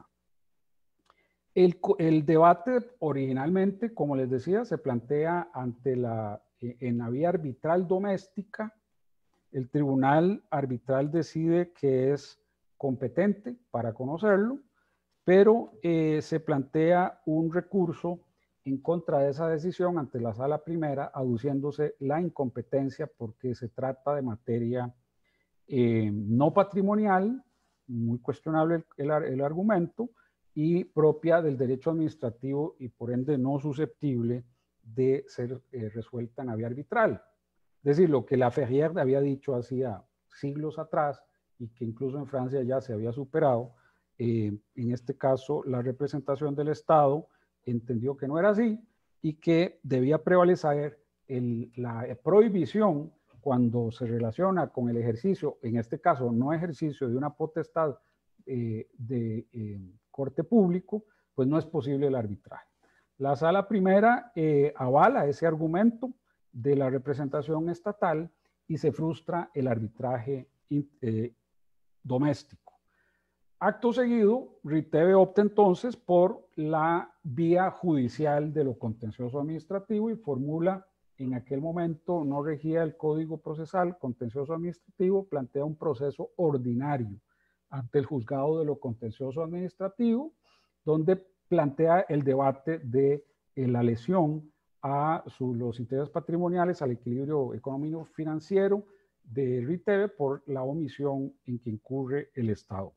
Speaker 2: El, el debate originalmente, como les decía, se plantea ante la, en la vía arbitral doméstica. El tribunal arbitral decide que es competente para conocerlo, pero eh, se plantea un recurso en contra de esa decisión ante la sala primera, aduciéndose la incompetencia porque se trata de materia eh, no patrimonial, muy cuestionable el, el, el argumento, y propia del derecho administrativo y por ende no susceptible de ser eh, resuelta en la vía arbitral. Es decir, lo que la Ferrière había dicho hacía siglos atrás y que incluso en Francia ya se había superado, eh, en este caso la representación del Estado entendió que no era así y que debía prevalecer el, la prohibición cuando se relaciona con el ejercicio, en este caso no ejercicio de una potestad eh, de eh, corte público, pues no es posible el arbitraje. La sala primera eh, avala ese argumento de la representación estatal y se frustra el arbitraje eh, doméstico. Acto seguido, Riteve opta entonces por la vía judicial de lo contencioso administrativo y formula, en aquel momento no regía el Código Procesal contencioso administrativo, plantea un proceso ordinario ante el juzgado de lo contencioso administrativo, donde plantea el debate de eh, la lesión a su, los intereses patrimoniales, al equilibrio económico financiero de RITEVE por la omisión en que incurre el Estado.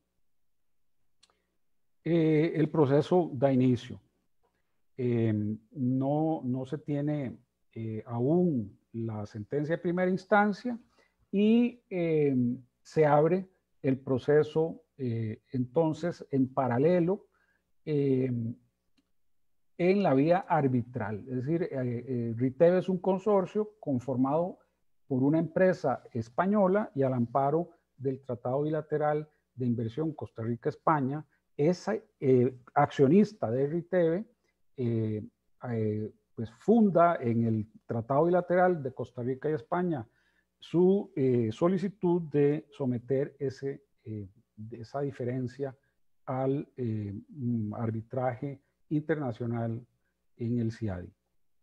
Speaker 2: Eh, el proceso da inicio. Eh, no, no se tiene eh, aún la sentencia de primera instancia y eh, se abre el proceso eh, entonces en paralelo eh, en la vía arbitral. Es decir, eh, eh, RITEVE es un consorcio conformado por una empresa española y al amparo del Tratado Bilateral de Inversión Costa Rica-España. Es eh, accionista de RITEVE, eh, eh, pues funda en el Tratado Bilateral de Costa Rica y España su eh, solicitud de someter ese, eh, esa diferencia al eh, arbitraje internacional en el C I A D I.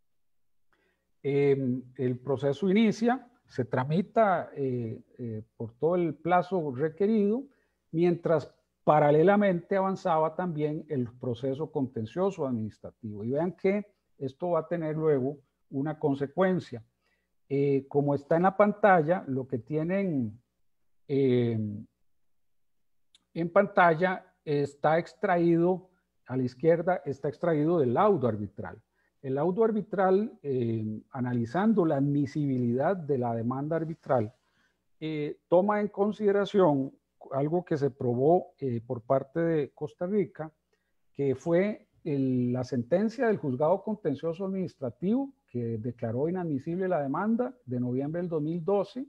Speaker 2: Eh, el proceso inicia, se tramita eh, eh, por todo el plazo requerido, mientras paralelamente avanzaba también el proceso contencioso administrativo. Y vean que esto va a tener luego una consecuencia. Eh, como está en la pantalla, lo que tienen eh, en pantalla está extraído, a la izquierda está extraído del laudo arbitral. El laudo arbitral, eh, analizando la admisibilidad de la demanda arbitral, eh, toma en consideración algo que se probó eh, por parte de Costa Rica, que fue el, la sentencia del Juzgado Contencioso Administrativo que declaró inadmisible la demanda de noviembre del dos mil doce.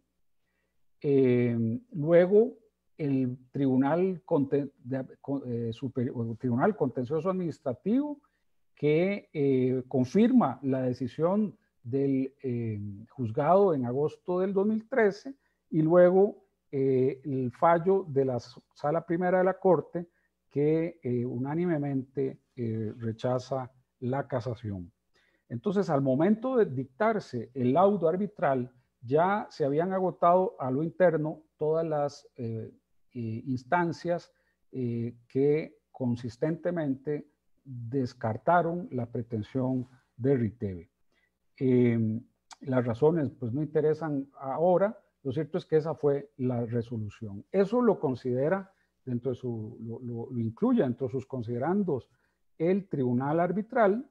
Speaker 2: Eh, luego, el Tribunal, Conten de, eh, Superior, Tribunal Contencioso Administrativo que eh, confirma la decisión del eh, juzgado en agosto del dos mil trece y luego eh, el fallo de la Sala Primera de la Corte que eh, unánimemente eh, rechaza la casación. Entonces, al momento de dictarse el laudo arbitral, ya se habían agotado a lo interno todas las eh, eh, instancias eh, que consistentemente descartaron la pretensión de RITEVE. Eh, las razones pues no interesan ahora, lo cierto es que esa fue la resolución. Eso lo considera dentro de su, lo, lo, lo incluye dentro de sus considerandos el tribunal arbitral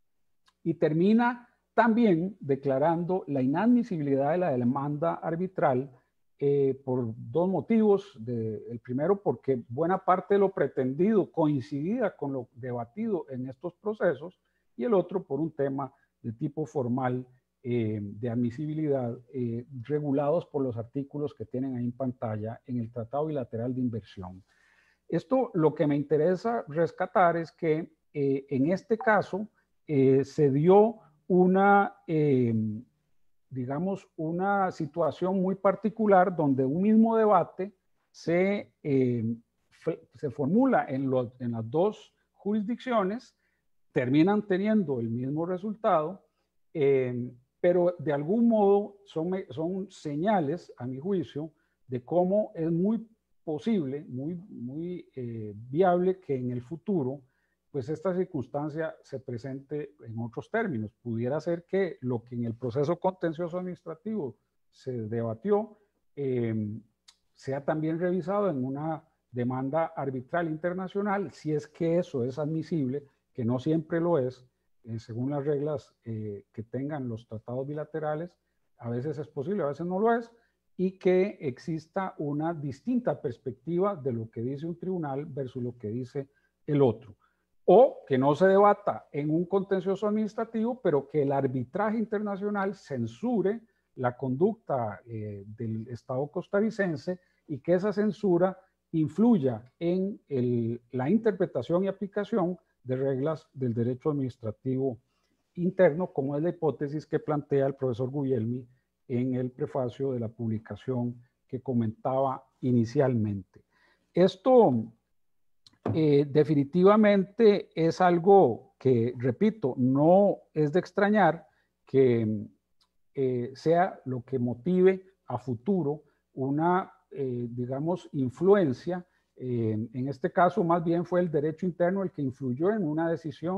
Speaker 2: y termina también declarando la inadmisibilidad de la demanda arbitral eh, por dos motivos. De, el primero, porque buena parte de lo pretendido coincidía con lo debatido en estos procesos, y el otro por un tema de tipo formal eh, de admisibilidad eh, regulados por los artículos que tienen ahí en pantalla en el Tratado Bilateral de Inversión. Esto lo que me interesa rescatar es que eh, en este caso eh, se dio una, eh, digamos, una situación muy particular donde un mismo debate se, eh, se formula en, los, en las dos jurisdicciones, terminan teniendo el mismo resultado, eh, pero de algún modo son, son señales, a mi juicio, de cómo es muy posible, muy, muy eh, viable que en el futuro pues esta circunstancia se presente en otros términos. Pudiera ser que lo que en el proceso contencioso administrativo se debatió eh, sea también revisado en una demanda arbitral internacional, si es que eso es admisible, que no siempre lo es, eh, según las reglas eh, que tengan los tratados bilaterales. A veces es posible, a veces no lo es, y que exista una distinta perspectiva de lo que dice un tribunal versus lo que dice el otro. O que no se debata en un contencioso administrativo, pero que el arbitraje internacional censure la conducta eh, del Estado costarricense y que esa censura influya en el, la interpretación y aplicación de reglas del derecho administrativo interno, como es la hipótesis que plantea el profesor Guglielmi en el prefacio de la publicación que comentaba inicialmente. Esto eh, definitivamente es algo que, repito, no es de extrañar que eh, sea lo que motive a futuro una, eh, digamos, influencia. Eh, en este caso, más bien fue el derecho interno el que influyó en una decisión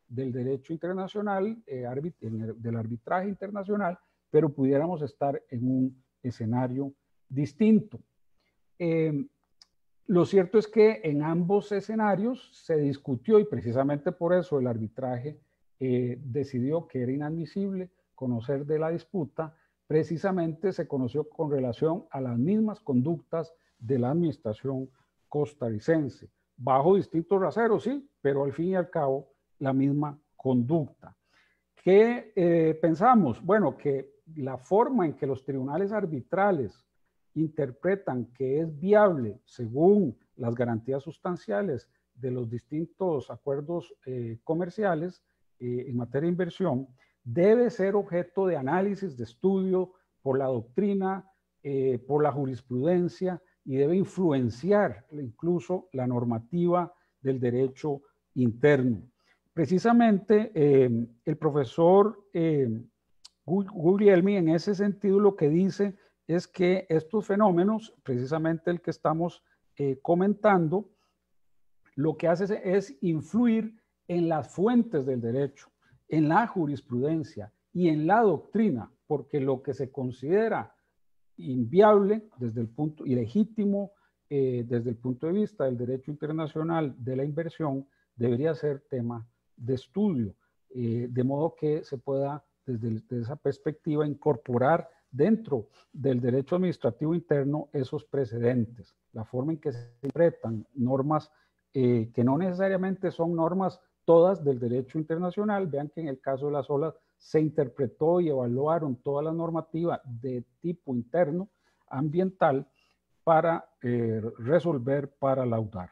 Speaker 2: del derecho internacional, eh, el, del arbitraje internacional, pero pudiéramos estar en un escenario distinto. Eh, lo cierto es que en ambos escenarios se discutió, y precisamente por eso el arbitraje eh, decidió que era inadmisible conocer de la disputa. Precisamente se conoció con relación a las mismas conductas de la administración costarricense, bajo distintos raseros, sí, pero al fin y al cabo la misma conducta. ¿Qué eh, pensamos? Bueno, que la forma en que los tribunales arbitrales interpretan que es viable, según las garantías sustanciales de los distintos acuerdos eh, comerciales eh, en materia de inversión, debe ser objeto de análisis, de estudio por la doctrina, eh, por la jurisprudencia, y debe influenciar incluso la normativa del derecho interno. Precisamente eh, el profesor eh, Guglielmi en ese sentido lo que dice es que estos fenómenos, precisamente el que estamos eh, comentando, lo que hace es influir en las fuentes del derecho, en la jurisprudencia y en la doctrina, porque lo que se considera inviable desde el punto, ilegítimo eh, desde el punto de vista del derecho internacional de la inversión, debería ser tema de estudio, eh, de modo que se pueda desde, desde esa perspectiva incorporar dentro del derecho administrativo interno esos precedentes, la forma en que se interpretan normas eh, que no necesariamente son normas todas del derecho internacional. Vean que en el caso de las olas se interpretó y evaluaron toda la normativa de tipo interno ambiental para eh, resolver, para laudar.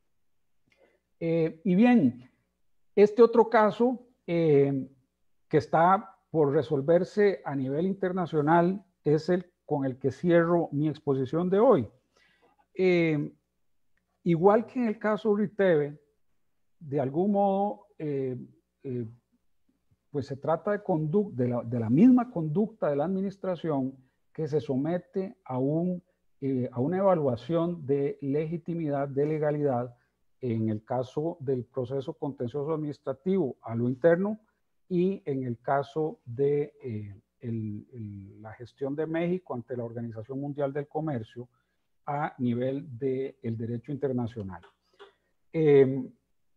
Speaker 2: Eh, y bien, este otro caso eh, que está por resolverse a nivel internacional es el con el que cierro mi exposición de hoy. Eh, igual que en el caso Riteve, de algún modo, eh, eh, pues se trata de, de, la, de la misma conducta de la administración que se somete a, un, eh, a una evaluación de legitimidad, de legalidad, en el caso del proceso contencioso administrativo a lo interno, y en el caso de eh, el, el, la gestión de México ante la Organización Mundial del Comercio a nivel del de derecho internacional. Eh,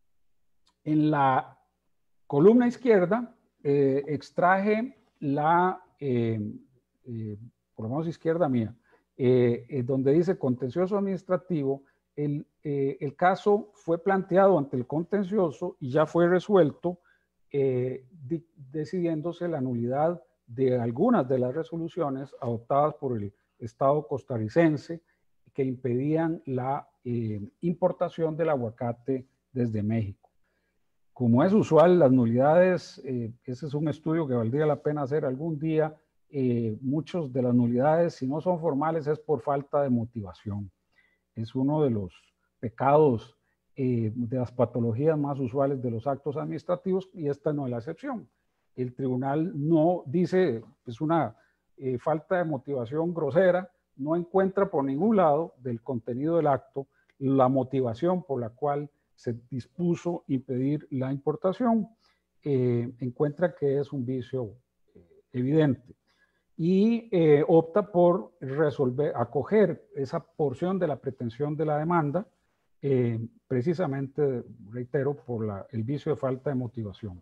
Speaker 2: en la columna izquierda eh, extraje la, eh, eh, por lo menos izquierda mía, eh, eh, donde dice contencioso administrativo. El, eh, el caso fue planteado ante el contencioso y ya fue resuelto, eh, de, decidiéndose la nulidad de algunas de las resoluciones adoptadas por el Estado costarricense que impedían la eh, importación del aguacate desde México. Como es usual, las nulidades, eh, ese es un estudio que valdría la pena hacer algún día. Eh, muchas de las nulidades, si no son formales, es por falta de motivación. Es uno de los pecados, eh, de las patologías más usuales de los actos administrativos, y esta no es la excepción. El tribunal no dice, es una eh, falta de motivación grosera, no encuentra por ningún lado del contenido del acto la motivación por la cual se dispuso impedir la importación. Eh, encuentra que es un vicio eh, evidente. Y eh, opta por resolver, acoger esa porción de la pretensión de la demanda, eh, precisamente, reitero, por la, el vicio de falta de motivación.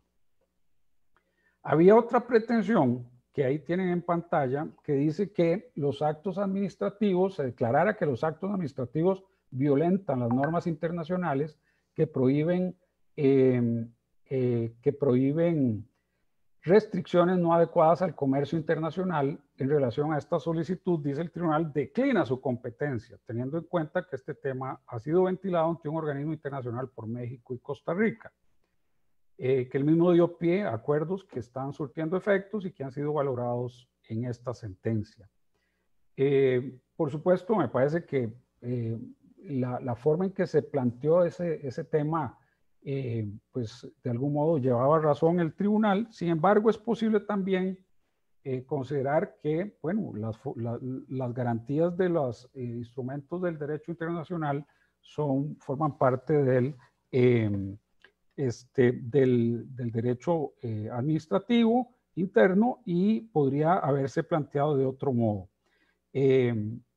Speaker 2: Había otra pretensión que ahí tienen en pantalla, que dice que los actos administrativos, se declarara que los actos administrativos violentan las normas internacionales que prohíben, eh, eh, que prohíben restricciones no adecuadas al comercio internacional. En relación a esta solicitud, dice el tribunal, declina su competencia, teniendo en cuenta que este tema ha sido ventilado ante un organismo internacional por México y Costa Rica, eh, que el mismo dio pie a acuerdos que están surtiendo efectos y que han sido valorados en esta sentencia. Eh, por supuesto, me parece que eh, la, la forma en que se planteó ese, ese tema, Eh, pues de algún modo llevaba razón el tribunal. Sin embargo, es posible también eh, considerar que, bueno, las, la, las garantías de los eh, instrumentos del derecho internacional son, forman parte del, eh, este, del, del derecho eh, administrativo interno y podría haberse planteado de otro modo. Eh,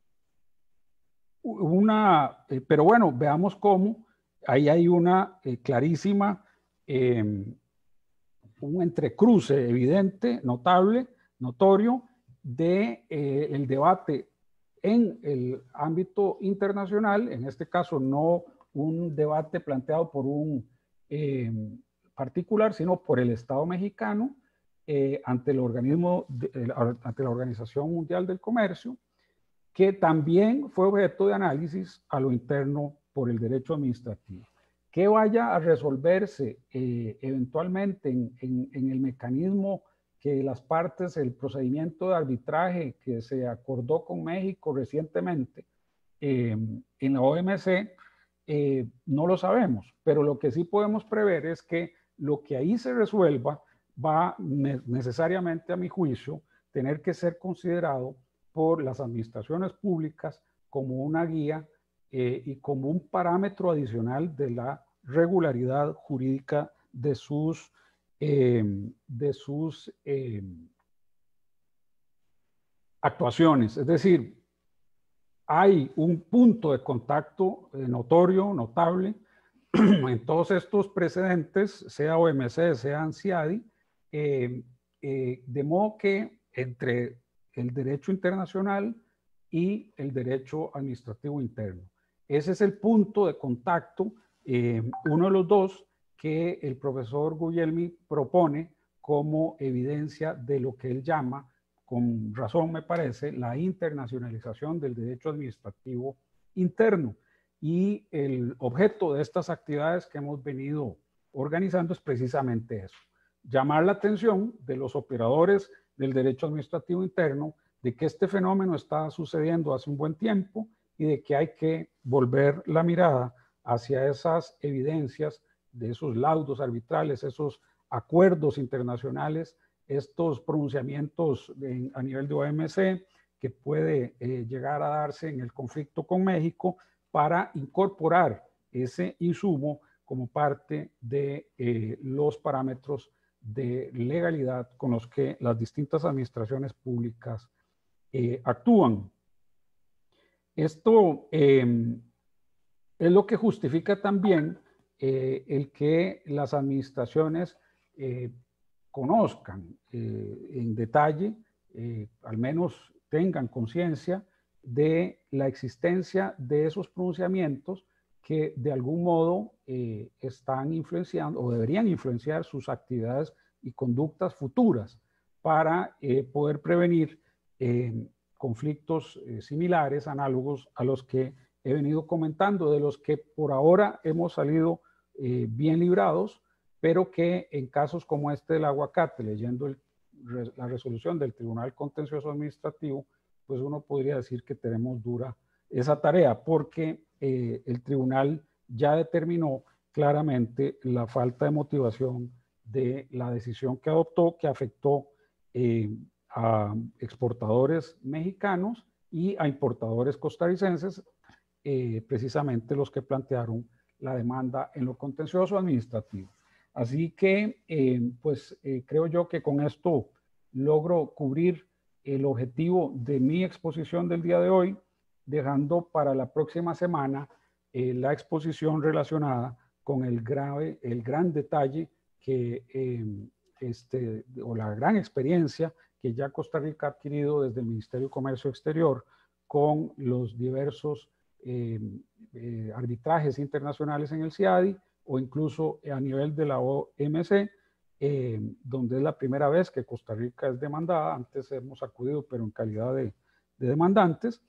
Speaker 2: una, eh, pero bueno, veamos cómo ahí hay una eh, clarísima, eh, un entrecruce evidente, notable, notorio, de eh, el debate en el ámbito internacional, en este caso no un debate planteado por un eh, particular, sino por el Estado mexicano eh, ante el organismo, de, eh, ante la Organización Mundial del Comercio, que también fue objeto de análisis a lo interno por el derecho administrativo. Que vaya a resolverse eh, eventualmente en, en, en el mecanismo que las partes, el procedimiento de arbitraje que se acordó con México recientemente eh, en la O M C, eh, no lo sabemos, pero lo que sí podemos prever es que lo que ahí se resuelva va ne necesariamente, a mi juicio, tener que ser considerado por las administraciones públicas como una guía eh, y como un parámetro adicional de la regularidad jurídica de sus, eh, de sus eh, actuaciones. Es decir, hay un punto de contacto eh, notorio, notable, en todos estos precedentes, sea O M C, sea ANSIADI, eh, eh, de modo que entre el derecho internacional y el derecho administrativo interno. Ese es el punto de contacto, eh, uno de los dos que el profesor Guglielmi propone como evidencia de lo que él llama, con razón me parece, la internacionalización del derecho administrativo interno. Y el objeto de estas actividades que hemos venido organizando es precisamente eso, llamar la atención de los operadores del derecho administrativo interno de que este fenómeno está sucediendo hace un buen tiempo y de que hay que volver la mirada hacia esas evidencias de esos laudos arbitrales, esos acuerdos internacionales, estos pronunciamientos de, a nivel de O M C que puede eh, llegar a darse en el conflicto con México para incorporar ese insumo como parte de eh, los parámetros de legalidad con los que las distintas administraciones públicas eh, actúan. Esto eh, es lo que justifica también eh, el que las administraciones eh, conozcan eh, en detalle, eh, al menos tengan conciencia de la existencia de esos pronunciamientos que de algún modo eh, están influenciando o deberían influenciar sus actividades y conductas futuras para eh, poder prevenir eh, conflictos eh, similares, análogos a los que he venido comentando, de los que por ahora hemos salido eh, bien librados, pero que en casos como este del aguacate, leyendo el, la resolución del Tribunal Contencioso Administrativo, pues uno podría decir que tenemos dura esa tarea, porque eh, el tribunal ya determinó claramente la falta de motivación de la decisión que adoptó, que afectó eh, a exportadores mexicanos y a importadores costarricenses, eh, precisamente los que plantearon la demanda en lo contencioso administrativo. Así que, eh, pues eh, creo yo que con esto logro cubrir el objetivo de mi exposición del día de hoy, dejando para la próxima semana eh, la exposición relacionada con el, grave, el gran detalle que, eh, este, o la gran experiencia que ya Costa Rica ha adquirido desde el Ministerio de Comercio Exterior con los diversos eh, eh, arbitrajes internacionales en el CIADI o incluso a nivel de la O M C, eh, donde es la primera vez que Costa Rica es demandada. Antes hemos acudido, pero en calidad de, de demandantes.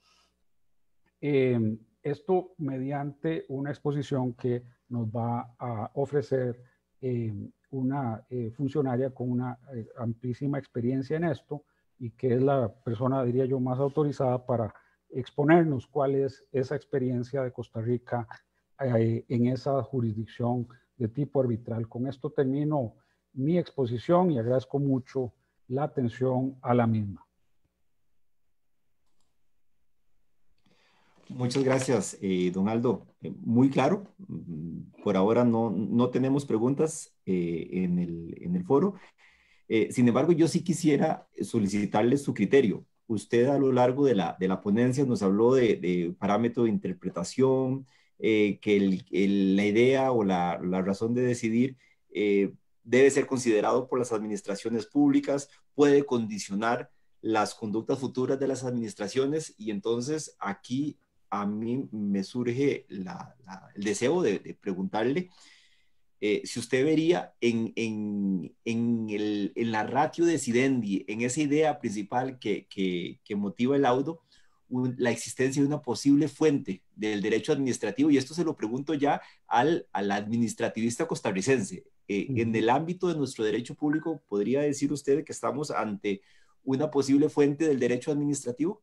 Speaker 2: Eh, esto mediante una exposición que nos va a ofrecer eh, una eh, funcionaria con una eh, amplísima experiencia en esto y que es la persona, diría yo, más autorizada para exponernos cuál es esa experiencia de Costa Rica eh, en esa jurisdicción de tipo arbitral. Con esto termino mi exposición y agradezco mucho la atención a la misma.
Speaker 1: Muchas gracias, eh, don Aldo. Eh, muy claro. Por ahora no, no tenemos preguntas eh, en el, en el foro. Eh, sin embargo, yo sí quisiera solicitarle su criterio. Usted a lo largo de la, de la ponencia nos habló de, de parámetro de interpretación, eh, que el, el, la idea o la, la, razón de decidir eh, debe ser considerado por las administraciones públicas, puede condicionar las conductas futuras de las administraciones y entonces aquí a mí me surge la, la, el deseo de, de preguntarle eh, si usted vería en, en, en, el, en la ratio decidendi, en esa idea principal que, que, que motiva el laudo, un, la existencia de una posible fuente del derecho administrativo, y esto se lo pregunto ya al, al administrativista costarricense. Eh,
Speaker 2: Uh
Speaker 1: en
Speaker 2: -huh.
Speaker 1: el ámbito de nuestro derecho público, ¿podría decir usted que estamos ante una posible fuente del derecho administrativo?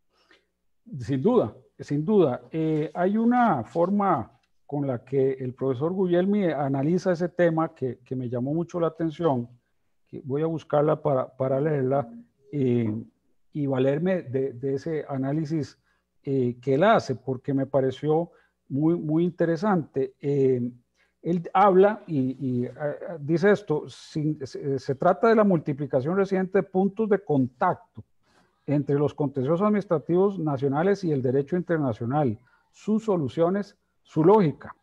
Speaker 2: Sin duda, sin duda. Eh, hay una forma con la que el profesor Guglielmi analiza ese tema que, que me llamó mucho la atención, que voy a buscarla para, para leerla eh, y valerme de, de ese análisis eh, que él hace, porque me pareció muy, muy interesante. Eh, él habla y, y uh, dice esto, sin, se, se trata de la multiplicación reciente de puntos de contacto entre los contenciosos administrativos nacionales y el derecho internacional, sus soluciones, su lógica.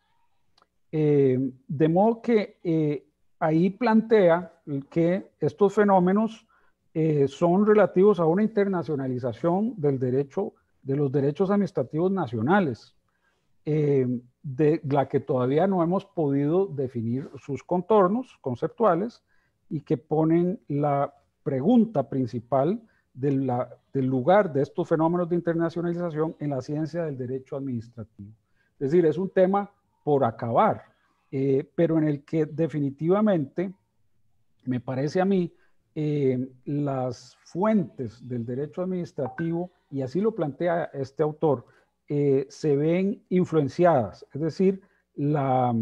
Speaker 2: Eh, de modo que eh, ahí plantea que estos fenómenos eh, son relativos a una internacionalización del derecho, de los derechos administrativos nacionales, eh, de la que todavía no hemos podido definir sus contornos conceptuales y que ponen la pregunta principal de la, del lugar de estos fenómenos de internacionalización en la ciencia del derecho administrativo. Es decir, es un tema por acabar, eh, pero en el que definitivamente, me parece a mí, eh, las fuentes del derecho administrativo, y así lo plantea este autor, eh, se ven influenciadas, es decir, la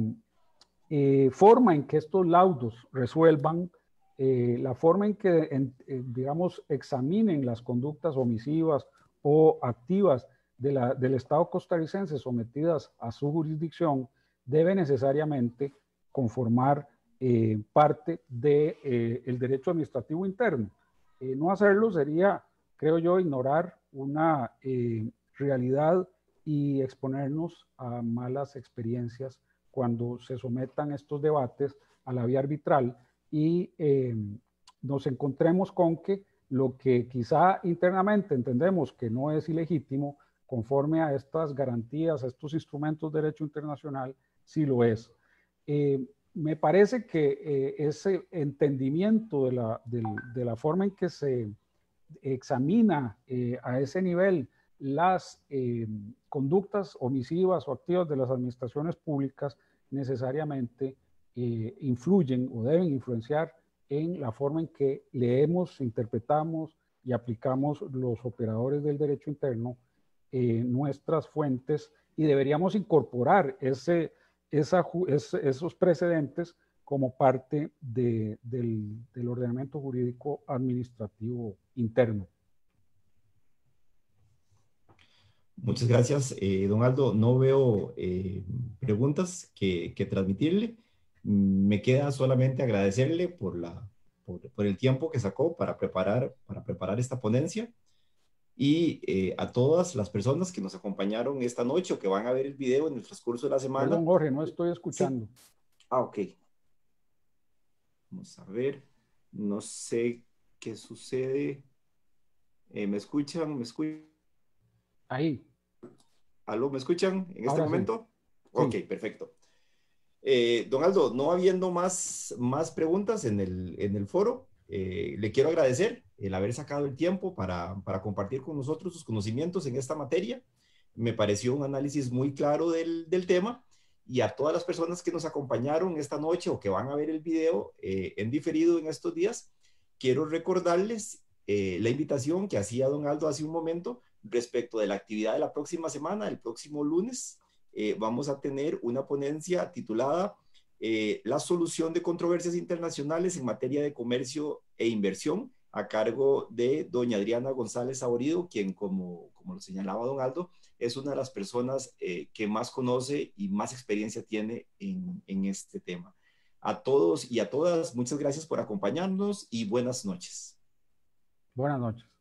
Speaker 2: eh, forma en que estos laudos resuelvan, eh, la forma en que, en, eh, digamos, examinen las conductas omisivas o activas de la, del Estado costarricense sometidas a su jurisdicción, debe necesariamente conformar eh, parte del de, eh, derecho administrativo interno. Eh, no hacerlo sería, creo yo, ignorar una eh, realidad y exponernos a malas experiencias cuando se sometan estos debates a la vía arbitral y eh, nos encontremos con que lo que quizá internamente entendemos que no es ilegítimo, conforme a estas garantías, a estos instrumentos de derecho internacional, sí lo es. Eh, me parece que eh, ese entendimiento de la, de, de la forma en que se examina eh, a ese nivel las eh, conductas omisivas o activas de las administraciones públicas necesariamente eh, influyen o deben influenciar en la forma en que leemos, interpretamos y aplicamos los operadores del derecho interno eh, nuestras fuentes, y deberíamos incorporar ese, esa, ese, esos precedentes como parte de, del, del ordenamiento jurídico administrativo interno.
Speaker 1: Muchas gracias, eh, don Aldo. No veo eh, preguntas que, que transmitirle. Me queda solamente agradecerle por, la, por, por el tiempo que sacó para preparar, para preparar esta ponencia y eh, a todas las personas que nos acompañaron esta noche o que van a ver el video en el transcurso de la semana.
Speaker 2: Perdón, Jorge, no estoy escuchando.
Speaker 1: Sí. Ah, ok. Vamos a ver. No sé qué sucede. Eh, ¿Me escuchan? ¿Me escuchan?
Speaker 2: Ahí.
Speaker 1: ¿Aló? ¿Me escuchan en este
Speaker 2: Ahora
Speaker 1: momento?
Speaker 2: Sí.
Speaker 1: Ok,
Speaker 2: Sí.
Speaker 1: perfecto. Eh, don Aldo, no habiendo más, más preguntas en el, en el foro, eh, le quiero agradecer el haber sacado el tiempo para, para compartir con nosotros sus conocimientos en esta materia. Me pareció un análisis muy claro del, del tema, y a todas las personas que nos acompañaron esta noche o que van a ver el video eh, en diferido en estos días, quiero recordarles eh, la invitación que hacía don Aldo hace un momento respecto de la actividad de la próxima semana, el próximo lunes. Eh, vamos a tener una ponencia titulada eh, La solución de controversias internacionales en materia de comercio e inversión, a cargo de doña Adriana González Saborido, quien, como, como lo señalaba don Aldo, es una de las personas eh, que más conoce y más experiencia tiene en, en este tema. A todos y a todas, muchas gracias por acompañarnos y buenas noches.
Speaker 2: Buenas noches.